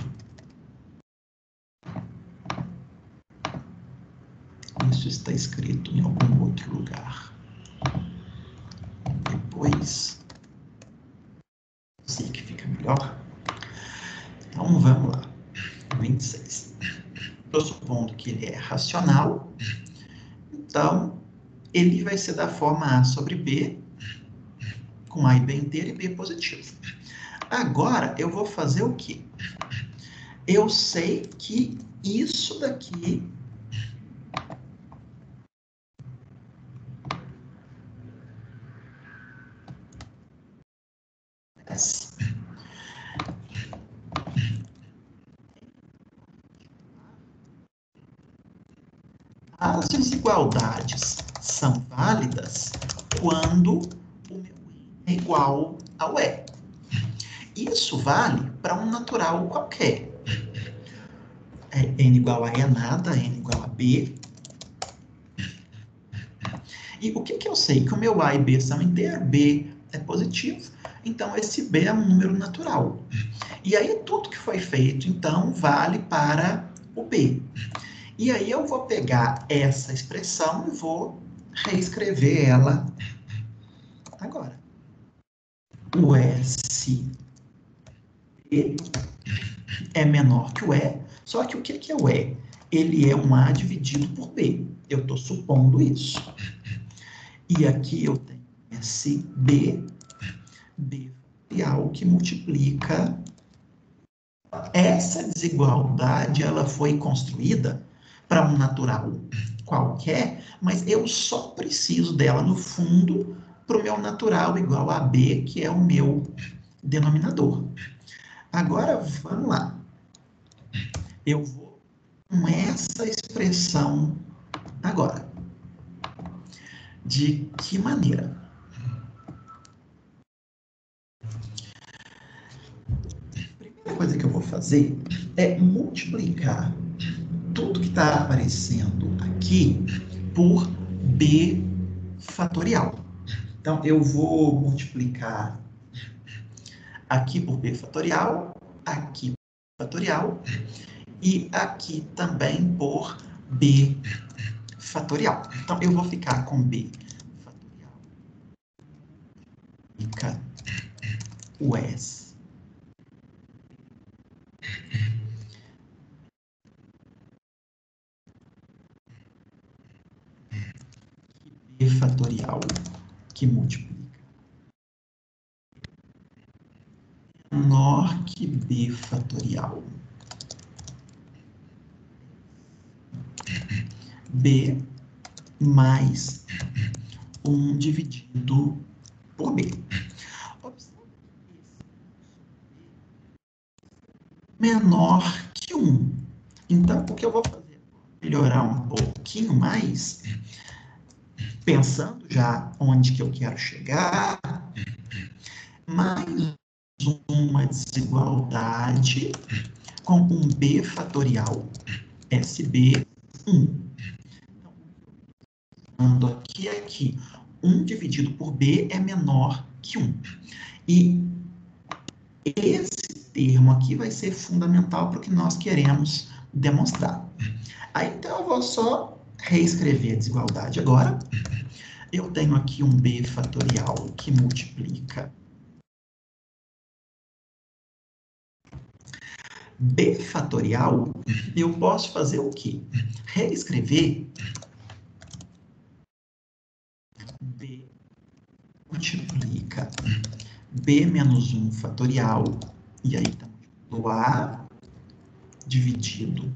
Speaker 1: Isso está escrito em algum outro lugar. Depois, sei que fica melhor. Então, vamos lá. 26. Estou supondo que ele é racional. Então, ele vai ser da forma A sobre B, com A e B inteiro e B positivo. Agora, eu vou fazer o quê? Eu sei que isso daqui as desigualdades são válidas quando o meu n é igual ao E. Isso vale para um natural qualquer. N igual a E nada, N igual a B. E o que eu sei? Que o meu A e B são inteiros, B é positivo, então esse B é um número natural. E aí tudo que foi feito, então, vale para o B. E aí eu vou pegar essa expressão e vou reescrever ela agora. O S é menor que o E, só que o que é o E? Ele é um A dividido por B. Eu estou supondo isso. E aqui eu tenho esse B fatorial que multiplica. Essa desigualdade, ela foi construída para um natural qualquer, mas eu só preciso dela no fundo para o meu natural igual a B, que é o meu denominador. Agora, vamos lá. Eu vou com essa expressão agora. De que maneira? A primeira coisa que eu vou fazer é multiplicar tudo que está aparecendo aqui por B fatorial. Então, eu vou multiplicar aqui por B fatorial, aqui por fatorial, e aqui também por B fatorial. Então, eu vou ficar com B fatorial. Fica o S. B fatorial que multiplica menor que B fatorial. B mais 1 dividido por B. Menor que 1. Então, o que eu vou fazer? Melhorar um pouquinho mais, pensando já onde que eu quero chegar, mais uma desigualdade com um B fatorial, SB1. Então, aqui, 1 dividido por B é menor que 1. E esse termo aqui vai ser fundamental para o que nós queremos demonstrar. Aí, então, eu vou só reescrever a desigualdade agora. Eu tenho aqui um B fatorial que multiplica B fatorial, eu posso fazer o quê? Reescrever B multiplica B menos 1 fatorial, e aí está o A dividido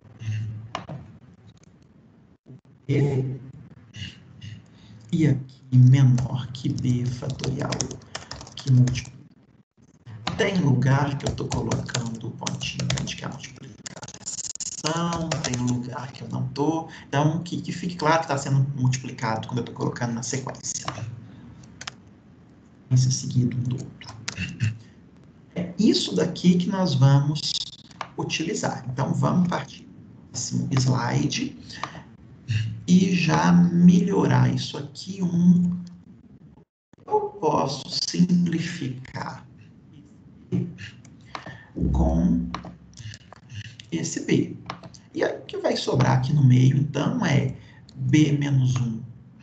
Speaker 1: B, e aqui menor que B fatorial, que multiplica. Tem lugar que eu estou colocando o pontinho de que é a multiplicação, tem lugar que eu não estou. Então, que fique claro que está sendo multiplicado quando eu estou colocando na sequência. Sequência seguido um do outro. É isso daqui que nós vamos utilizar. Então, vamos partir do próximo slide e já melhorar isso aqui. Eu posso simplificar com esse B. E aí, o que vai sobrar aqui no meio, então, é B menos 1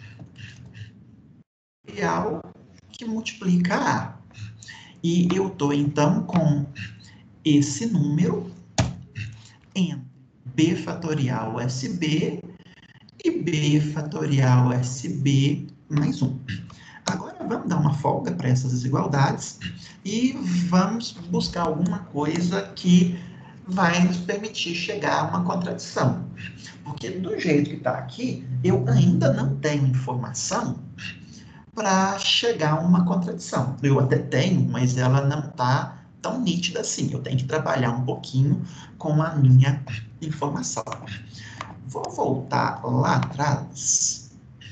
Speaker 1: real que multiplica A. E eu estou, então, com esse número entre B fatorial SB e B fatorial SB mais 1. Agora, vamos dar uma folga para essas desigualdades e vamos buscar alguma coisa que vai nos permitir chegar a uma contradição. Porque do jeito que está aqui, eu ainda não tenho informação para chegar a uma contradição. Eu até tenho, mas ela não está tão nítida assim. Eu tenho que trabalhar um pouquinho com a minha informação. Vou voltar lá atrás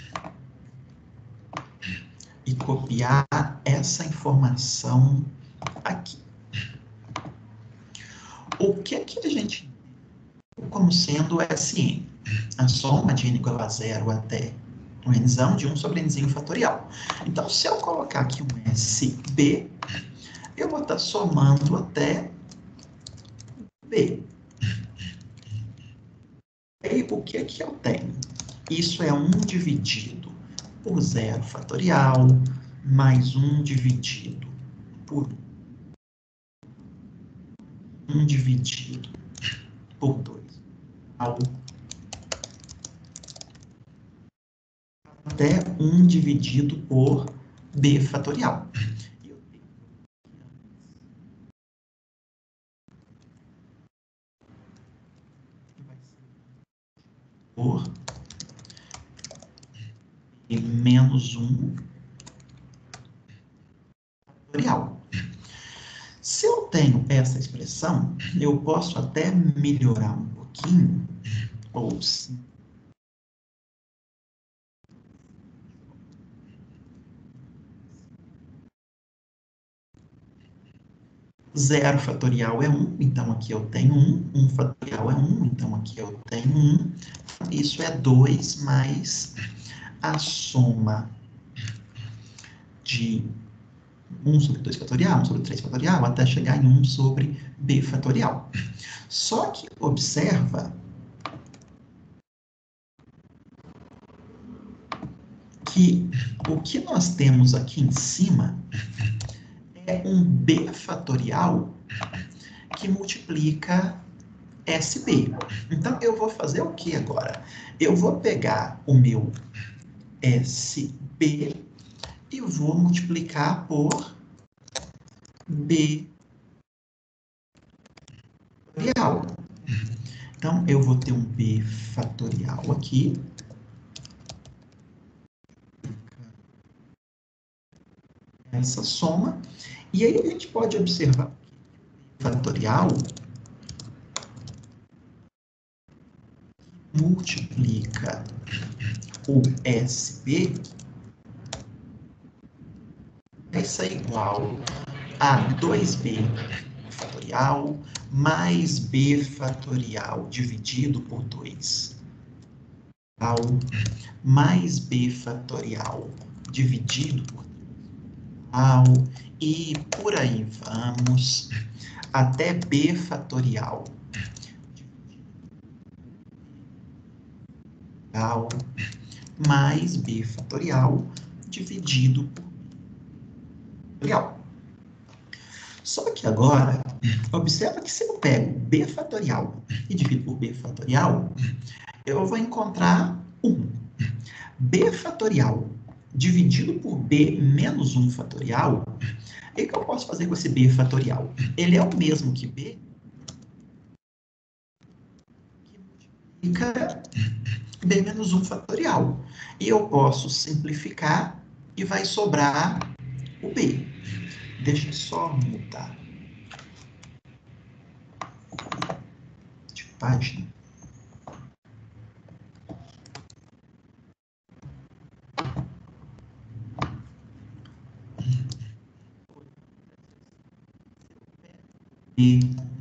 Speaker 1: e copiar essa informação aqui. O que é que a gente tem como sendo Sn? A soma de n igual a zero até um nzão de 1 sobre nzinho fatorial. Então, se eu colocar aqui um SB, eu vou estar somando até B. E o que é que eu tenho? Isso é 1 dividido por 0 fatorial, mais 1 dividido por 1 dividido por 2 até 1 dividido por B fatorial. Por menos 1 fatorial. Se eu tenho essa expressão, eu posso até melhorar um pouquinho, ou sim. Zero fatorial é 1, então aqui eu tenho 1. 1 fatorial é 1, então aqui eu tenho 1. Isso é 2 mais a soma de 1 sobre 2 fatorial, 1 sobre 3 fatorial, até chegar em 1 sobre B fatorial. Só que observa que o que nós temos aqui em cima é um B fatorial que multiplica SB. Então, eu vou fazer o que agora? Eu vou pegar o meu SB e vou multiplicar por B fatorial. Então, eu vou ter um B fatorial aqui. Essa soma. E aí a gente pode observar que o fatorial multiplica o SB vai ser igual a 2B fatorial mais B fatorial dividido por 2 mais B fatorial dividido por 2 e por aí vamos até B fatorial mais B fatorial dividido por B fatorial. Só que agora, observa que se eu pego B fatorial e divido por B fatorial, eu vou encontrar 1. B fatorial dividido por B menos 1 fatorial, o que eu posso fazer com esse B fatorial? Ele é o mesmo que B, que multiplica B menos 1 fatorial. E eu posso simplificar e vai sobrar o B. Deixa eu só mudar de página. B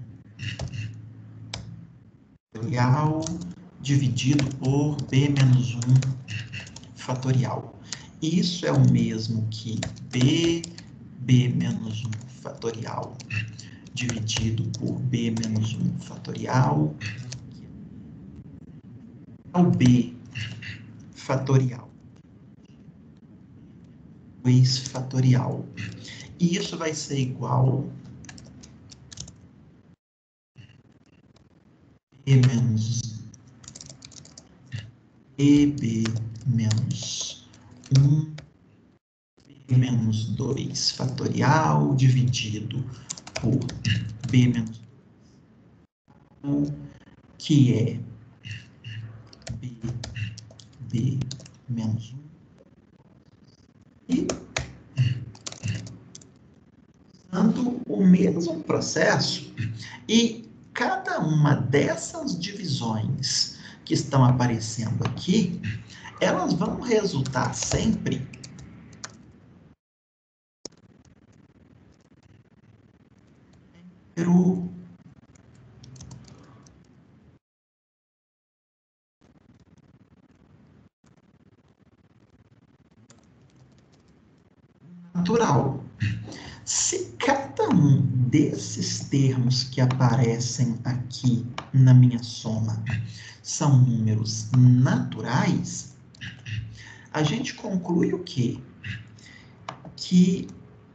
Speaker 1: fatorial dividido por B menos 1 fatorial. Isso é o mesmo que B menos 1 fatorial dividido por B menos 1 fatorial, ao B fatorial, 2 fatorial. E isso vai ser igual B menos 1 menos 2 fatorial dividido por b menos 2, que é b menos 1. E usando o mesmo processo, e cada uma dessas divisões que estão aparecendo aqui, elas vão resultar sempre em número natural. Se cada um desses termos que aparecem aqui na minha soma são números naturais, a gente conclui o quê? Que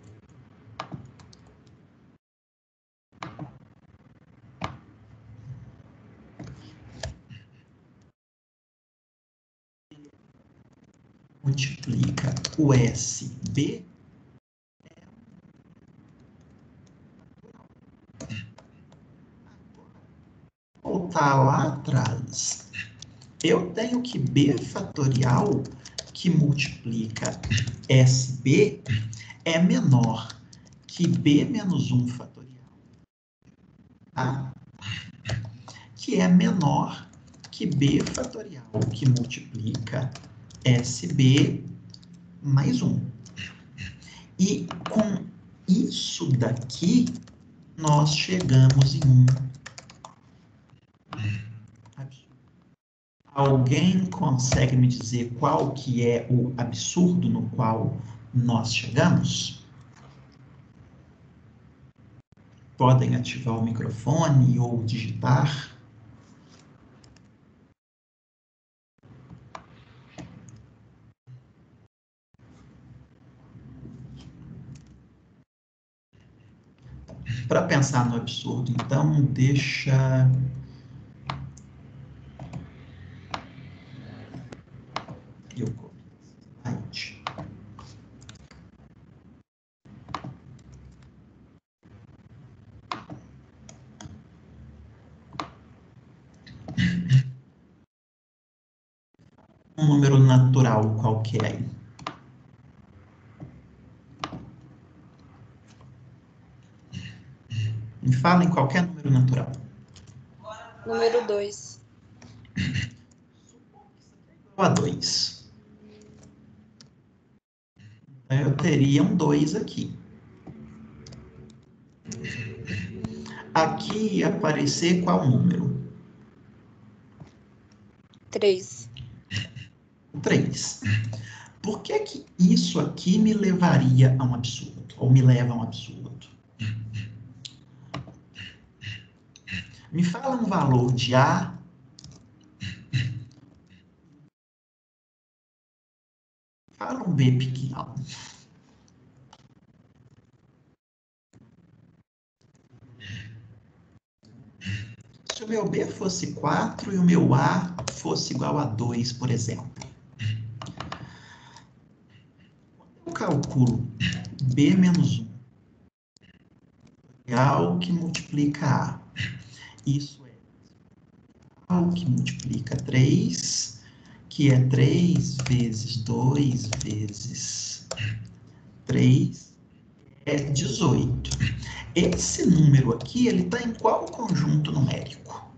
Speaker 1: multiplica o SB voltar lá atrás. Eu tenho que B fatorial que multiplica SB é menor que B menos 1 fatorial, tá? Que é menor que B fatorial que multiplica SB mais 1. E com isso daqui, nós chegamos em um absurdo. Alguém consegue me dizer qual que é o absurdo no qual nós chegamos? Podem ativar o microfone ou digitar. Para pensar no absurdo, então, deixa eu copiar esse slide. Um número natural qualquer. Me fala em qualquer número natural.
Speaker 3: Número 2.
Speaker 1: Igual a 2. Eu teria um 2 aqui. Aqui ia aparecer qual número?
Speaker 3: 3.
Speaker 1: 3. Por que que isso aqui me levaria a um absurdo? Ou me leva a um absurdo? Me fala um valor de A. Fala um B pequeno. Se o meu B fosse 4 e o meu A fosse igual a 2, por exemplo. Eu calculo B menos 1 real que multiplica A. Isso é real que multiplica 3, que é 3 vezes 2 vezes 3, é 18. Esse número aqui, ele está em qual conjunto numérico?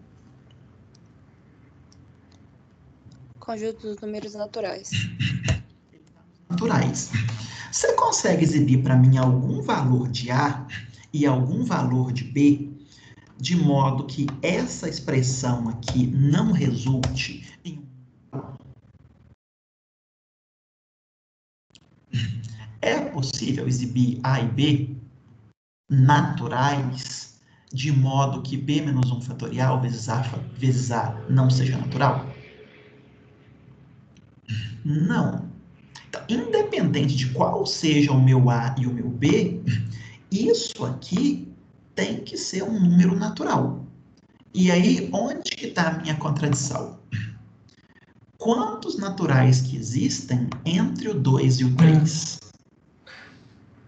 Speaker 3: Conjunto dos números naturais.
Speaker 1: Naturais. Você consegue exibir para mim algum valor de A e algum valor de B, de modo que essa expressão aqui não resulte em É possível exibir A e B naturais, de modo que B menos 1 fatorial vezes A não seja natural? Não. Então, independente de qual seja o meu A e o meu B, isso aqui tem que ser um número natural. E aí, onde que está a minha contradição? Quantos naturais que existem entre o 2 e o 3?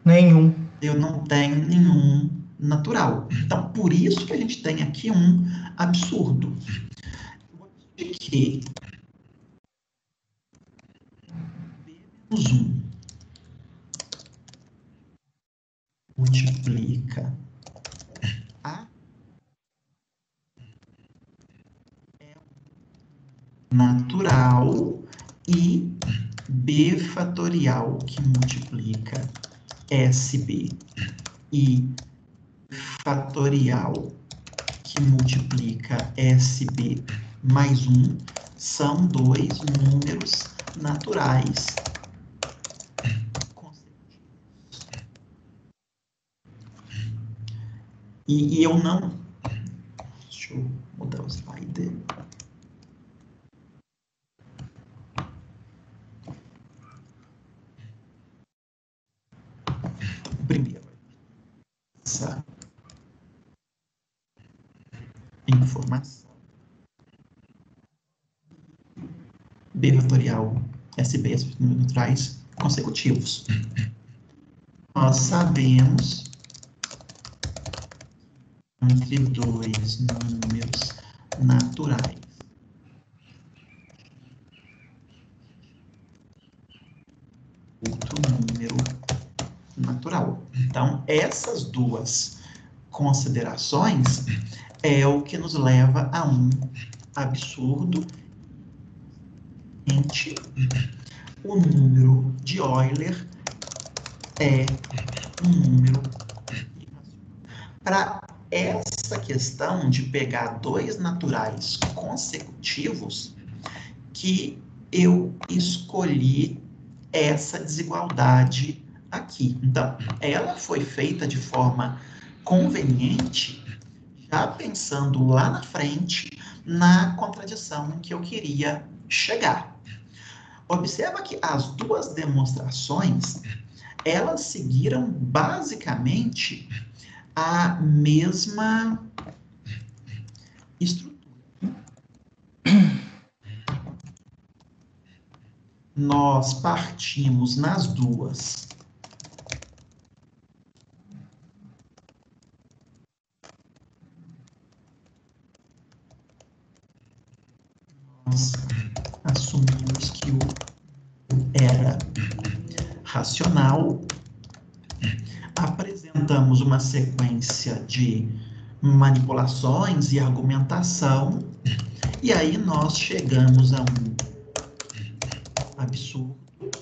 Speaker 2: Nenhum.
Speaker 1: Eu não tenho nenhum natural. Então, por isso que a gente tem aqui um absurdo. De que B-1 multiplica A natural e B fatorial que multiplica SB e fatorial que multiplica SB mais 1 são dois números naturais consecutivos. E eu não... Deixa eu mudar o slide. Primeiro, essa informação B fatorial SB, esses números naturais consecutivos. Nós sabemos entre dois números naturais outro número natural. Então, essas duas considerações é o que nos leva a um absurdo. O número de Euler é um número irracional. Para essa questão de pegar dois naturais consecutivos, que eu escolhi essa desigualdade aqui. Então, ela foi feita de forma conveniente, já pensando lá na frente na contradição que eu queria chegar. Observa que as duas demonstrações, elas seguiram basicamente a mesma estrutura. Nós partimos nas duas nós assumimos que o era racional, apresentamos uma sequência de manipulações e argumentação, e aí nós chegamos a um absurdo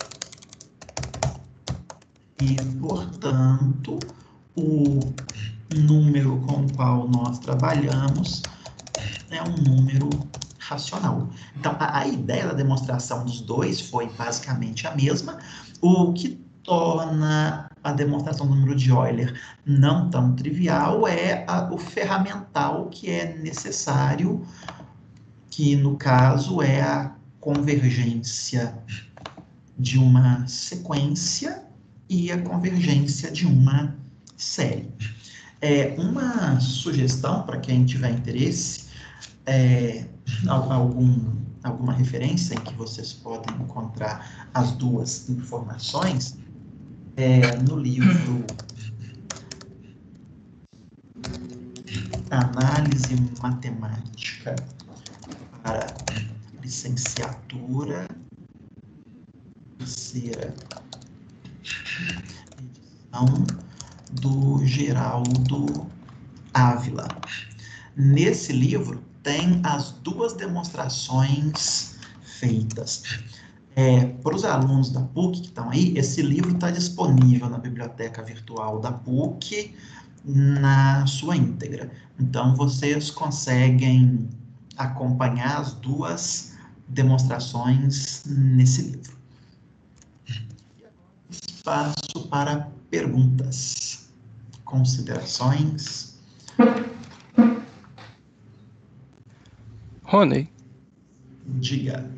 Speaker 1: e, portanto, o número com o qual nós trabalhamos é um número racional. Então, a ideia da demonstração dos dois foi basicamente a mesma, o que torna a demonstração do número de Euler não tão trivial é o ferramental que é necessário, que no caso é a convergência de uma sequência e a convergência de uma série. Uma sugestão para quem tiver interesse, alguma referência em que vocês podem encontrar as duas informações, no livro Análise Matemática para Licenciatura, terceira edição, do Geraldo Ávila. Nesse livro tem as duas demonstrações feitas. Para os alunos da PUC que estão aí, esse livro está disponível na biblioteca virtual da PUC na sua íntegra. Então, vocês conseguem acompanhar as duas demonstrações nesse livro. E agora, espaço para perguntas, considerações.
Speaker 4: Rony,
Speaker 1: Diga.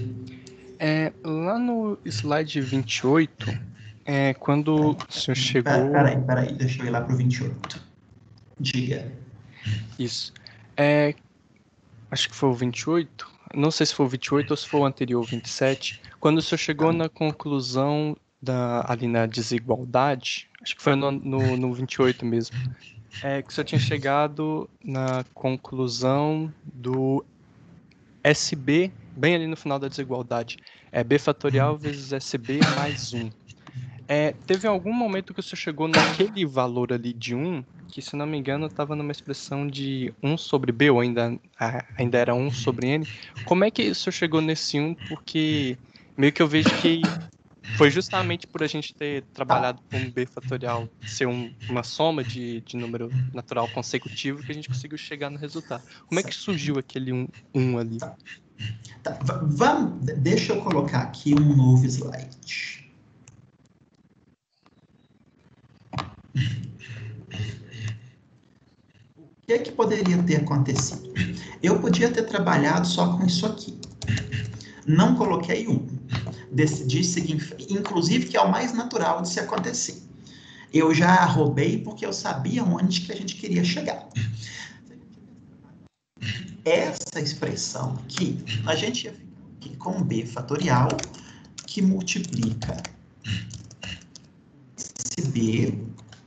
Speaker 4: Lá no slide 28, quando o senhor chegou...
Speaker 1: Peraí, deixa eu ir lá para o 28. Diga.
Speaker 4: Isso. Acho que foi o 28, não sei se foi o 28 ou se foi o anterior, o 27, quando o senhor chegou na conclusão ali na desigualdade, acho que foi no 28 mesmo, que você tinha chegado na conclusão do SB, bem ali no final da desigualdade. É B fatorial vezes SB mais 1. Teve algum momento que você chegou naquele valor ali de 1, que, se não me engano, estava numa expressão de 1 sobre B, ou ainda era 1 sobre N. Como é que você chegou nesse 1? Porque meio que eu vejo que foi justamente por a gente ter trabalhado com B fatorial ser uma soma de número natural consecutivo que a gente conseguiu chegar no resultado. Como é que surgiu aquele 1 ali?
Speaker 1: Tá, deixa eu colocar aqui um novo slide. O que é que poderia ter acontecido? Eu podia ter trabalhado só com isso aqui. Não coloquei 1. Decidi seguir, inclusive, que é o mais natural de se acontecer. Eu já roubei porque eu sabia onde que a gente queria chegar. Essa expressão aqui, a gente ia ficar aqui com B fatorial, que multiplica esse B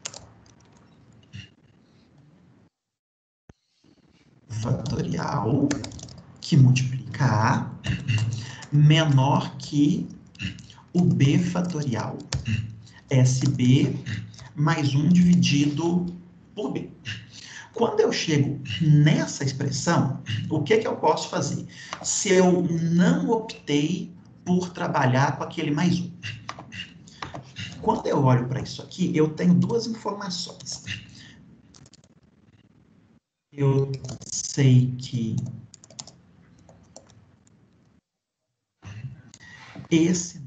Speaker 1: fatorial, que multiplica A, menor que o B fatorial, SB mais 1 dividido por B. Quando eu chego nessa expressão, o que eu posso fazer? Se eu não optei por trabalhar com aquele mais 1. Quando eu olho para isso aqui, eu tenho duas informações. Eu sei que esse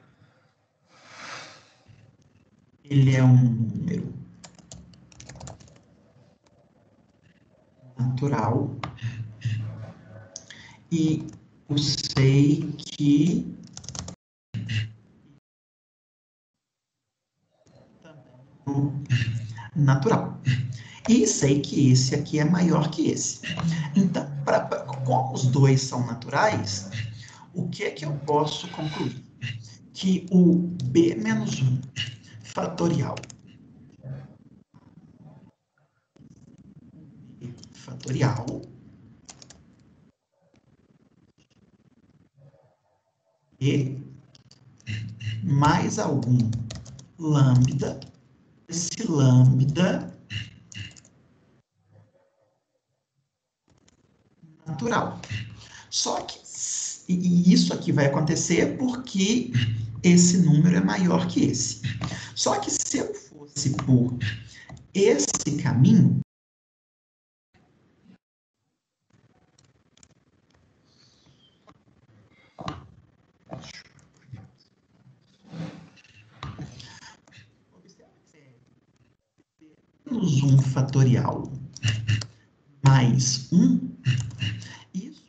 Speaker 1: ele é um número natural e eu sei que natural. E sei que esse aqui é maior que esse. Então, como os dois são naturais, o que é que eu posso concluir? Que o B menos 1 fatorial e mais algum lambda, esse lambda natural. Só que e isso aqui vai acontecer porque esse número é maior que esse. Só que se eu fosse por esse caminho, menos 1 fatorial mais 1, isso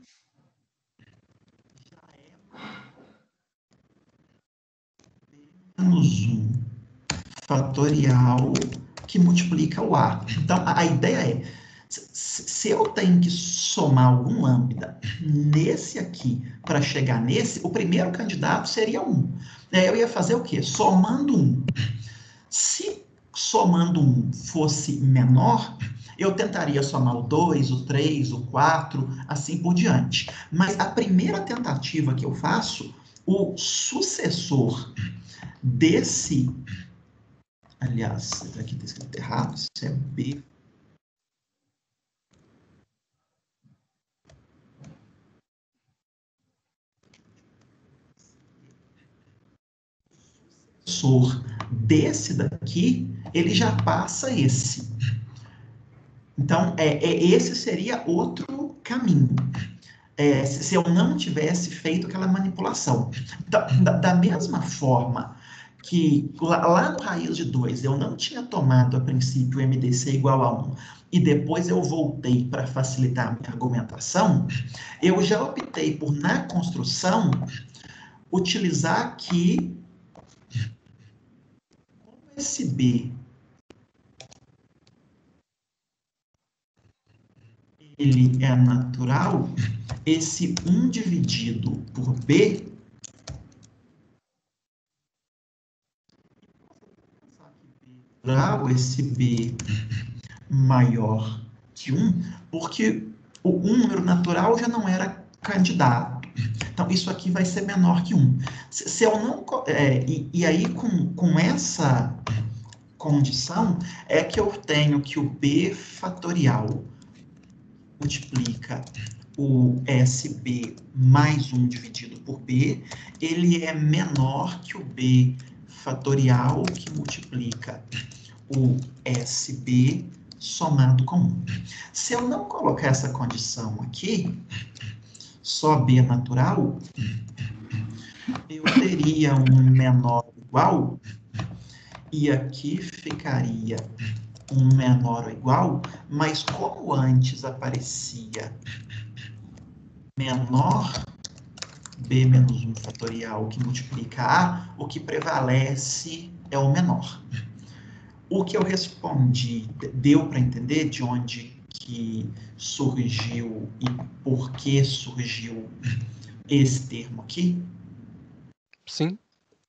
Speaker 1: já é menos 1 fatorial que multiplica o A. Então, a ideia é, se eu tenho que somar algum lambda nesse aqui para chegar nesse, o primeiro candidato seria 1. Eu ia fazer o quê? Somando 1. Se somando 1 fosse menor, eu tentaria somar o 2, o 3, o 4, assim por diante. Mas a primeira tentativa que eu faço, o sucessor desse... Aliás, aqui está escrito errado, isso é B. O sucessor desse daqui, ele já passa esse. Então, esse seria outro caminho. Se eu não tivesse feito aquela manipulação. Então, da mesma forma que lá no raiz de 2 eu não tinha tomado a princípio o MDC igual a 1 e depois eu voltei para facilitar a minha argumentação, eu já optei por, na construção, utilizar aqui esse B. Ele é natural, esse 1 dividido por B natural, esse B maior que 1, porque o número natural já não era candidato. Então, isso aqui vai ser menor que 1. Se eu não... e aí, com essa condição, é que eu tenho que o B fatorial multiplica o SB mais 1 dividido por B, ele é menor que o B fatorial que multiplica o SB somado com 1. Se eu não colocar essa condição aqui, só B natural, eu teria um menor ou igual, e aqui ficaria um menor ou igual, mas como antes aparecia menor B menos 1 fatorial que multiplica A, o que prevalece é o menor. O que eu respondi, deu para entender de onde que surgiu e por que surgiu esse termo aqui?
Speaker 4: Sim.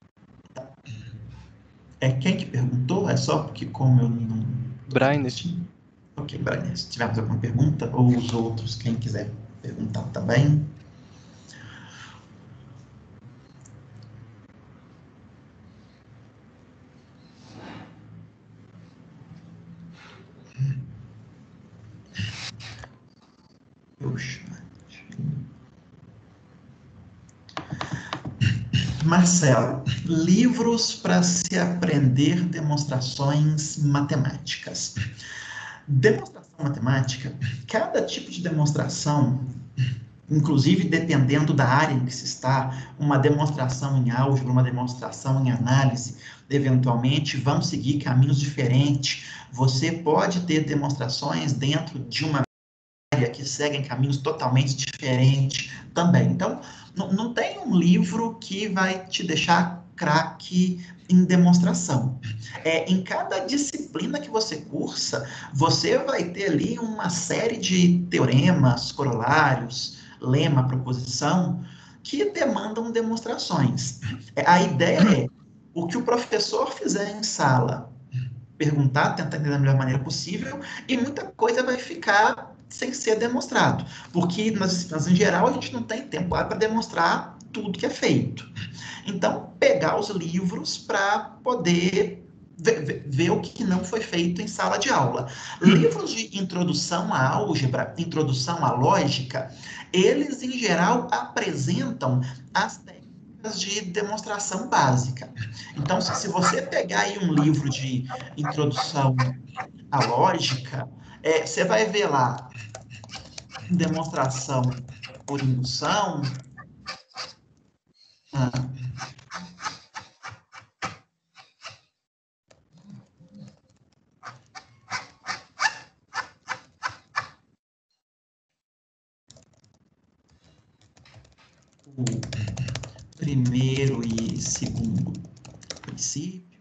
Speaker 1: É quem que perguntou? É só porque como eu não...
Speaker 4: Brainer.
Speaker 1: Ok, Brainer. Se tivermos alguma pergunta, ou os outros, quem quiser perguntar também. Marcelo, livros para se aprender demonstrações matemáticas. Demonstração matemática, cada tipo de demonstração, inclusive dependendo da área em que se está, uma demonstração em álgebra, uma demonstração em análise, eventualmente vão seguir caminhos diferentes. Você pode ter demonstrações dentro de uma área que seguem caminhos totalmente diferentes também. Então, não tem um livro que vai te deixar craque em demonstração. Em cada disciplina que você cursa, você vai ter ali uma série de teoremas, corolários, lema, proposição, que demandam demonstrações. A ideia é, o que o professor fizer em sala, perguntar, tentar entender da melhor maneira possível, e muita coisa vai ficar sem ser demonstrado, porque nas disciplinas em geral a gente não tem tempo para demonstrar tudo que é feito. Então, pegar os livros para poder ver o que não foi feito em sala de aula. Livros de introdução à álgebra, introdução à lógica, eles em geral apresentam as técnicas de demonstração básica. Então, se você pegar aí um livro de introdução à lógica, você vai ver lá demonstração por indução, o primeiro e segundo princípio,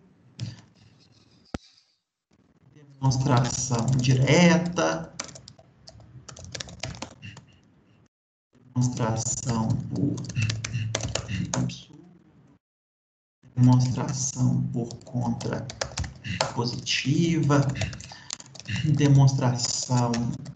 Speaker 1: demonstração direta, demonstração por absurdo, demonstração por contrapositiva, demonstração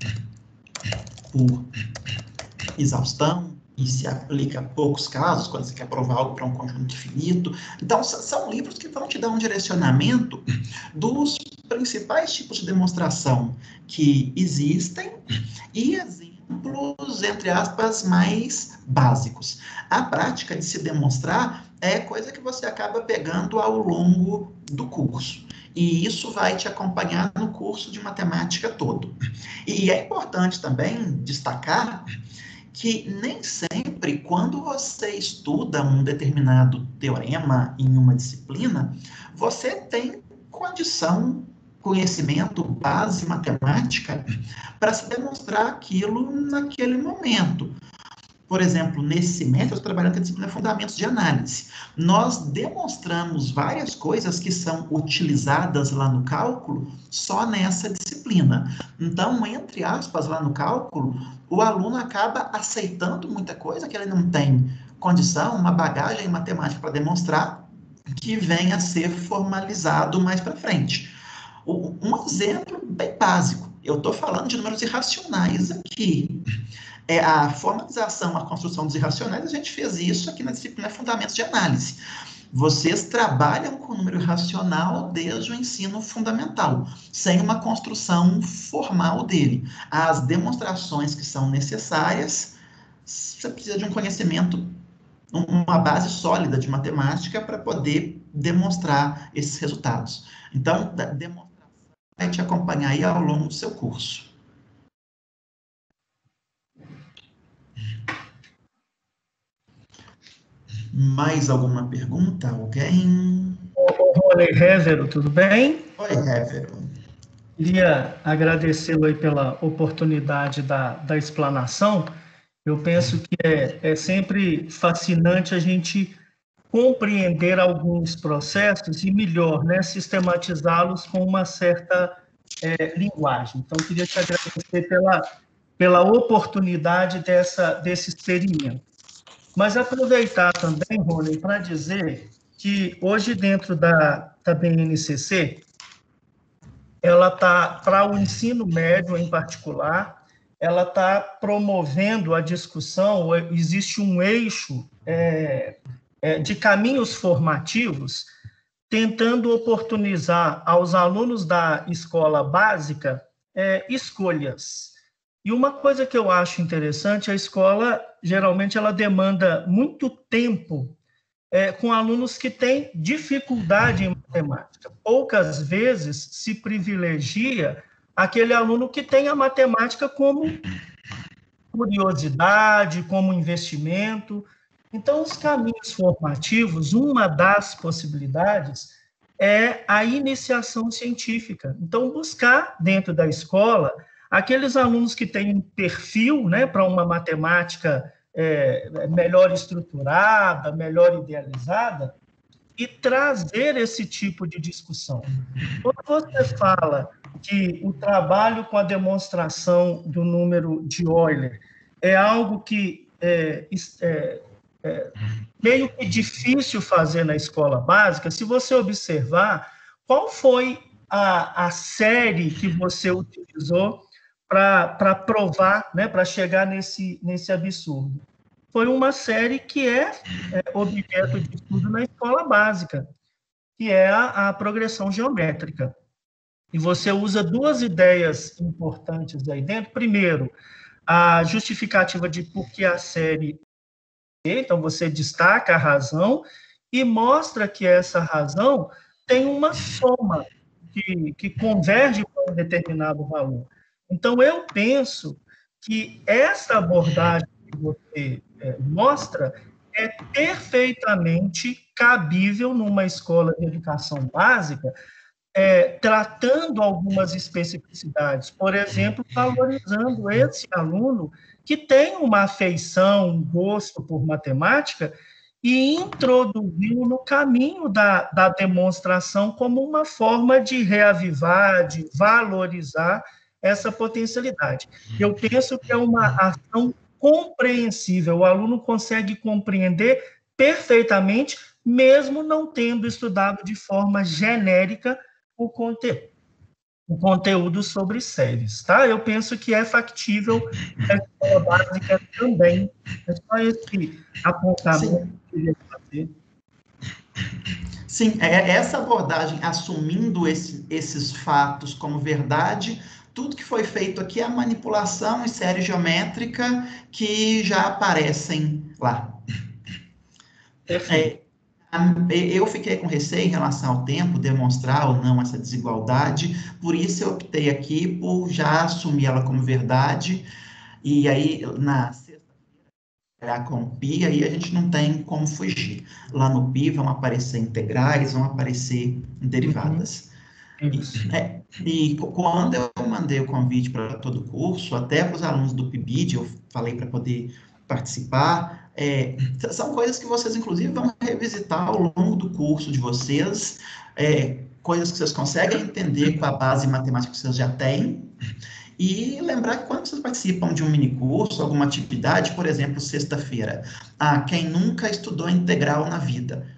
Speaker 1: por exaustão, e se aplica a poucos casos, quando você quer provar algo para um conjunto finito. Então, são livros que vão te dar um direcionamento dos principais tipos de demonstração que existem e exemplos, entre aspas, mais básicos. A prática de se demonstrar é coisa que você acaba pegando ao longo do curso. E isso vai te acompanhar no curso de matemática todo. E é importante também destacar que nem sempre, quando você estuda um determinado teorema em uma disciplina, você tem condição, conhecimento, base matemática para se demonstrar aquilo naquele momento. Por exemplo, nesse semestre, eu estou trabalhando com a disciplina Fundamentos de Análise. Nós demonstramos várias coisas que são utilizadas lá no cálculo só nessa disciplina. Então, entre aspas, lá no cálculo, o aluno acaba aceitando muita coisa que ele não tem condição, uma bagagem matemática para demonstrar, que venha a ser formalizado mais para frente. Um exemplo bem básico, eu estou falando de números irracionais aqui. A formalização, a construção dos irracionais, a gente fez isso aqui na disciplina Fundamentos de Análise. Vocês trabalham com o número irracional desde o ensino fundamental, sem uma construção formal dele. As demonstrações que são necessárias, você precisa de um conhecimento, uma base sólida de matemática para poder demonstrar esses resultados. Então, a demonstração vai te acompanhar aí ao longo do seu curso. Mais alguma pergunta? Alguém?
Speaker 2: Oi, Révero, tudo bem?
Speaker 1: Oi, Révero.
Speaker 2: Queria agradecê-lo aí pela oportunidade da explanação. Eu penso que é sempre fascinante a gente compreender alguns processos e, melhor, né, sistematizá-los com uma certa linguagem. Então, queria te agradecer pela oportunidade desse experimento. Mas aproveitar também, Rony, para dizer que hoje, dentro da BNCC, ela está, para o ensino médio em particular, ela está promovendo a discussão, existe um eixo de caminhos formativos, tentando oportunizar aos alunos da escola básica escolhas. E uma coisa que eu acho interessante, a escola, geralmente, ela demanda muito tempo com alunos que têm dificuldade em matemática. Poucas vezes se privilegia aquele aluno que tem a matemática como curiosidade, como investimento. Então, os caminhos formativos, uma das possibilidades é a iniciação científica. Então, buscar dentro da escola aqueles alunos que têm um perfil, né, para uma matemática melhor estruturada, melhor idealizada, e trazer esse tipo de discussão. Quando você fala que o trabalho com a demonstração do número de Euler é algo que meio que difícil fazer na escola básica, se você observar, qual foi a série que você utilizou para provar, né, para chegar nesse absurdo? Foi uma série que é objeto de estudo na escola básica, que é a progressão geométrica. E você usa duas ideias importantes aí dentro. Primeiro, a justificativa de por que a série. Então, você destaca a razão e mostra que essa razão tem uma soma que converge para um determinado valor. Então, eu penso que essa abordagem que você mostra é perfeitamente cabível numa escola de educação básica, tratando algumas especificidades, por exemplo, valorizando esse aluno que tem uma afeição, um gosto por matemática, e introduzindo no caminho da demonstração como uma forma de reavivar, de valorizar essa potencialidade. Eu penso que é uma ação compreensível, o aluno consegue compreender perfeitamente, mesmo não tendo estudado de forma genérica o conteúdo sobre séries, tá? Eu penso que é factível a escola básica também. É só esse apontamento que eu queria fazer.
Speaker 1: Sim, essa abordagem, assumindo esses fatos como verdade, tudo que foi feito aqui é a manipulação em série geométrica que já aparecem lá.
Speaker 2: Perfeito.
Speaker 1: Eu fiquei com receio em relação ao tempo, demonstrar ou não essa desigualdade, por isso eu optei aqui por já assumir ela como verdade, e aí na sexta-feira com o pi, aí a gente não tem como fugir. Lá no pi vão aparecer integrais, vão aparecer derivadas. E quando eu mandei o convite para todo o curso, até para os alunos do PIBID, eu falei para poder participar, são coisas que vocês, inclusive, vão revisitar ao longo do curso de vocês, coisas que vocês conseguem entender com a base matemática que vocês já têm, e lembrar que quando vocês participam de um minicurso, alguma atividade, por exemplo, sexta-feira, quem nunca estudou integral na vida,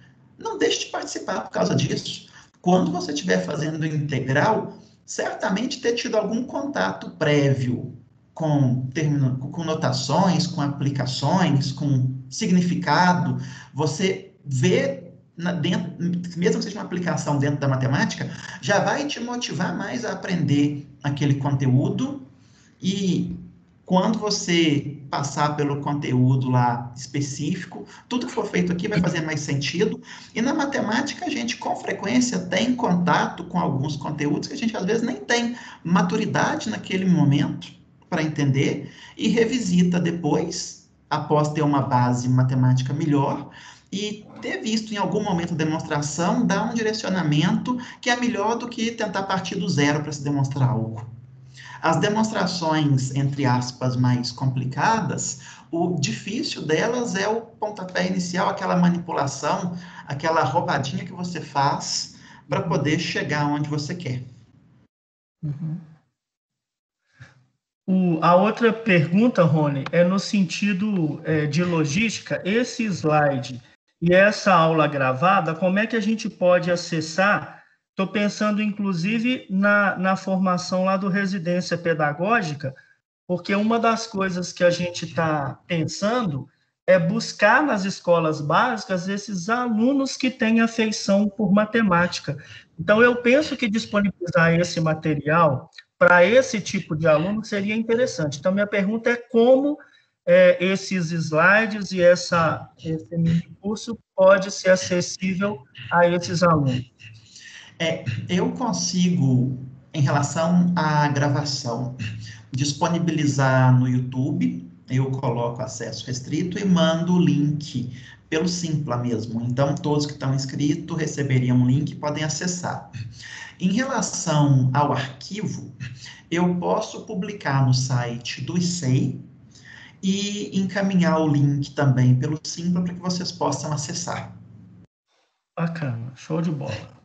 Speaker 1: não deixe de participar por causa disso. Quando você estiver fazendo integral, certamente ter tido algum contato prévio com notações, com aplicações, com significado, você vê, mesmo que seja uma aplicação dentro da matemática, já vai te motivar mais a aprender aquele conteúdo, e quando você passar pelo conteúdo lá específico, tudo que for feito aqui vai fazer mais sentido. E na matemática, a gente, com frequência, tem contato com alguns conteúdos que a gente, às vezes, nem tem maturidade naquele momento para entender, e revisita depois, após ter uma base matemática melhor, e ter visto em algum momento a demonstração, dar um direcionamento que é melhor do que tentar partir do zero para se demonstrar algo. As demonstrações, entre aspas, mais complicadas, o difícil delas é o pontapé inicial, aquela manipulação, aquela roubadinha que você faz para poder chegar onde você quer.
Speaker 2: Uhum. A outra pergunta, Rony, é no sentido de logística. Esse slide e essa aula gravada, como é que a gente pode acessar? Estou pensando, inclusive, na formação lá do Residência Pedagógica, porque uma das coisas que a gente está pensando é buscar nas escolas básicas esses alunos que têm afeição por matemática. Então, eu penso que disponibilizar esse material para esse tipo de aluno seria interessante. Então, minha pergunta é como esses slides e esse mini curso pode ser acessível a esses alunos.
Speaker 1: Eu consigo, em relação à gravação, disponibilizar no YouTube, eu coloco acesso restrito e mando o link pelo Simpla mesmo. Então, todos que estão inscritos receberiam um link e podem acessar. Em relação ao arquivo, eu posso publicar no site do ICEI e encaminhar o link também pelo Simpla para que vocês possam acessar.
Speaker 2: Bacana, show de bola.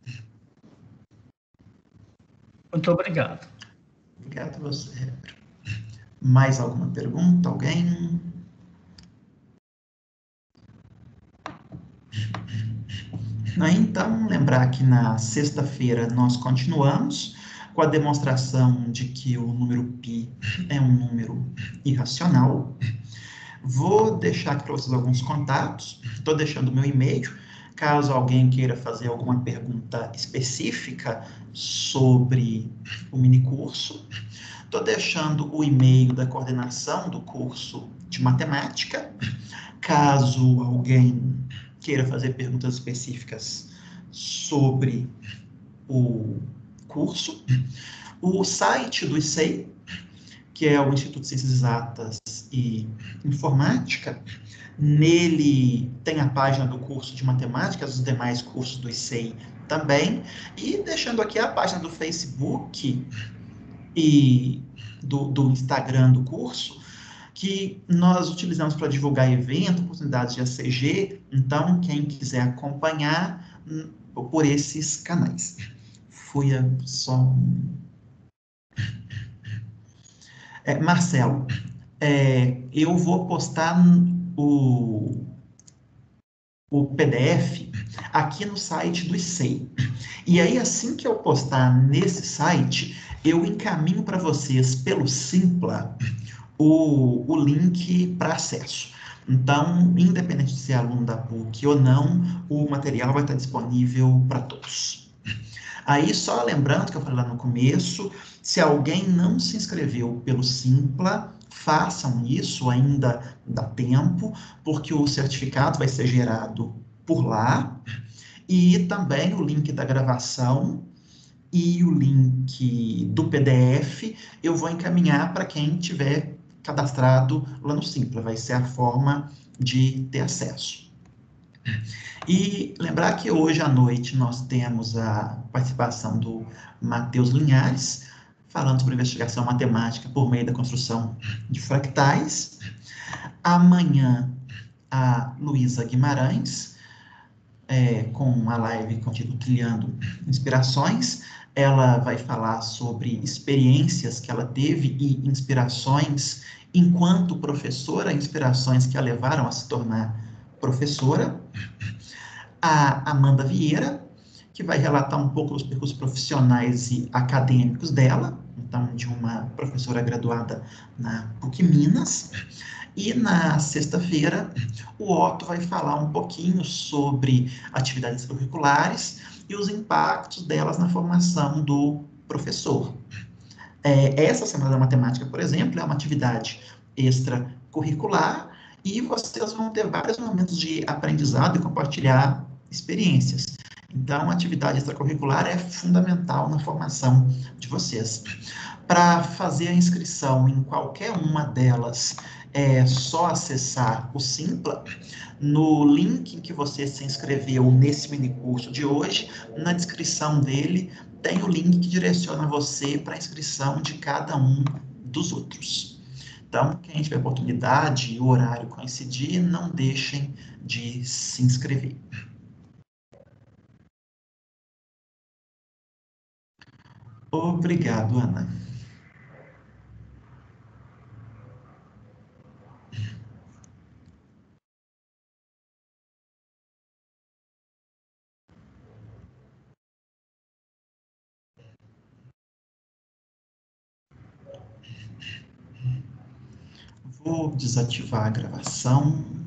Speaker 2: Muito obrigado.
Speaker 1: Obrigado a você. Mais alguma pergunta? Alguém? Então, lembrar que na sexta-feira nós continuamos com a demonstração de que o número π é um número irracional. Vou deixar aqui para vocês alguns contatos. Estou deixando o meu e-mail, caso alguém queira fazer alguma pergunta específica sobre o minicurso. Estou deixando o e-mail da coordenação do curso de matemática, caso alguém queira fazer perguntas específicas sobre o curso. O site do ICEI, que é o Instituto de Ciências Exatas e Informática, nele tem a página do curso de matemática, os demais cursos do ICEI também, e deixando aqui a página do Facebook e do Instagram do curso, que nós utilizamos para divulgar eventos, oportunidades de ACG. Então, quem quiser acompanhar por esses canais. Fui só... Marcelo, eu vou postar o PDF aqui no site do ICEI. E aí, assim que eu postar nesse site, eu encaminho para vocês pelo Simpla o link para acesso. Então, independente de ser aluno da PUC ou não, o material vai estar disponível para todos. Aí, só lembrando que eu falei lá no começo, se alguém não se inscreveu pelo Simpla, façam isso, ainda dá tempo, porque o certificado vai ser gerado por lá, e também o link da gravação e o link do PDF eu vou encaminhar para quem tiver cadastrado lá no Simpla, vai ser a forma de ter acesso. E lembrar que hoje à noite nós temos a participação do Matheus Linhares, falando sobre investigação matemática por meio da construção de fractais. Amanhã, a Luísa Guimarães, com a live com o título Trilhando Inspirações. Ela vai falar sobre experiências que ela teve e inspirações enquanto professora, inspirações que a levaram a se tornar professora. a Amanda Vieira, que vai relatar um pouco dos percursos profissionais e acadêmicos dela, então, de uma professora graduada na PUC Minas. E na sexta-feira, o Otto vai falar um pouquinho sobre atividades curriculares e os impactos delas na formação do professor. Essa Semana da Matemática, por exemplo, é uma atividade extracurricular e vocês vão ter vários momentos de aprendizado e compartilhar experiências. Então, a atividade extracurricular é fundamental na formação de vocês. Para fazer a inscrição em qualquer uma delas, é só acessar o Simpla. No link em que você se inscreveu nesse minicurso de hoje, na descrição dele, tem o link que direciona você para a inscrição de cada um dos outros. Então, quem tiver oportunidade e o horário coincidir, não deixem de se inscrever. Obrigado, Ana. Vou desativar a gravação.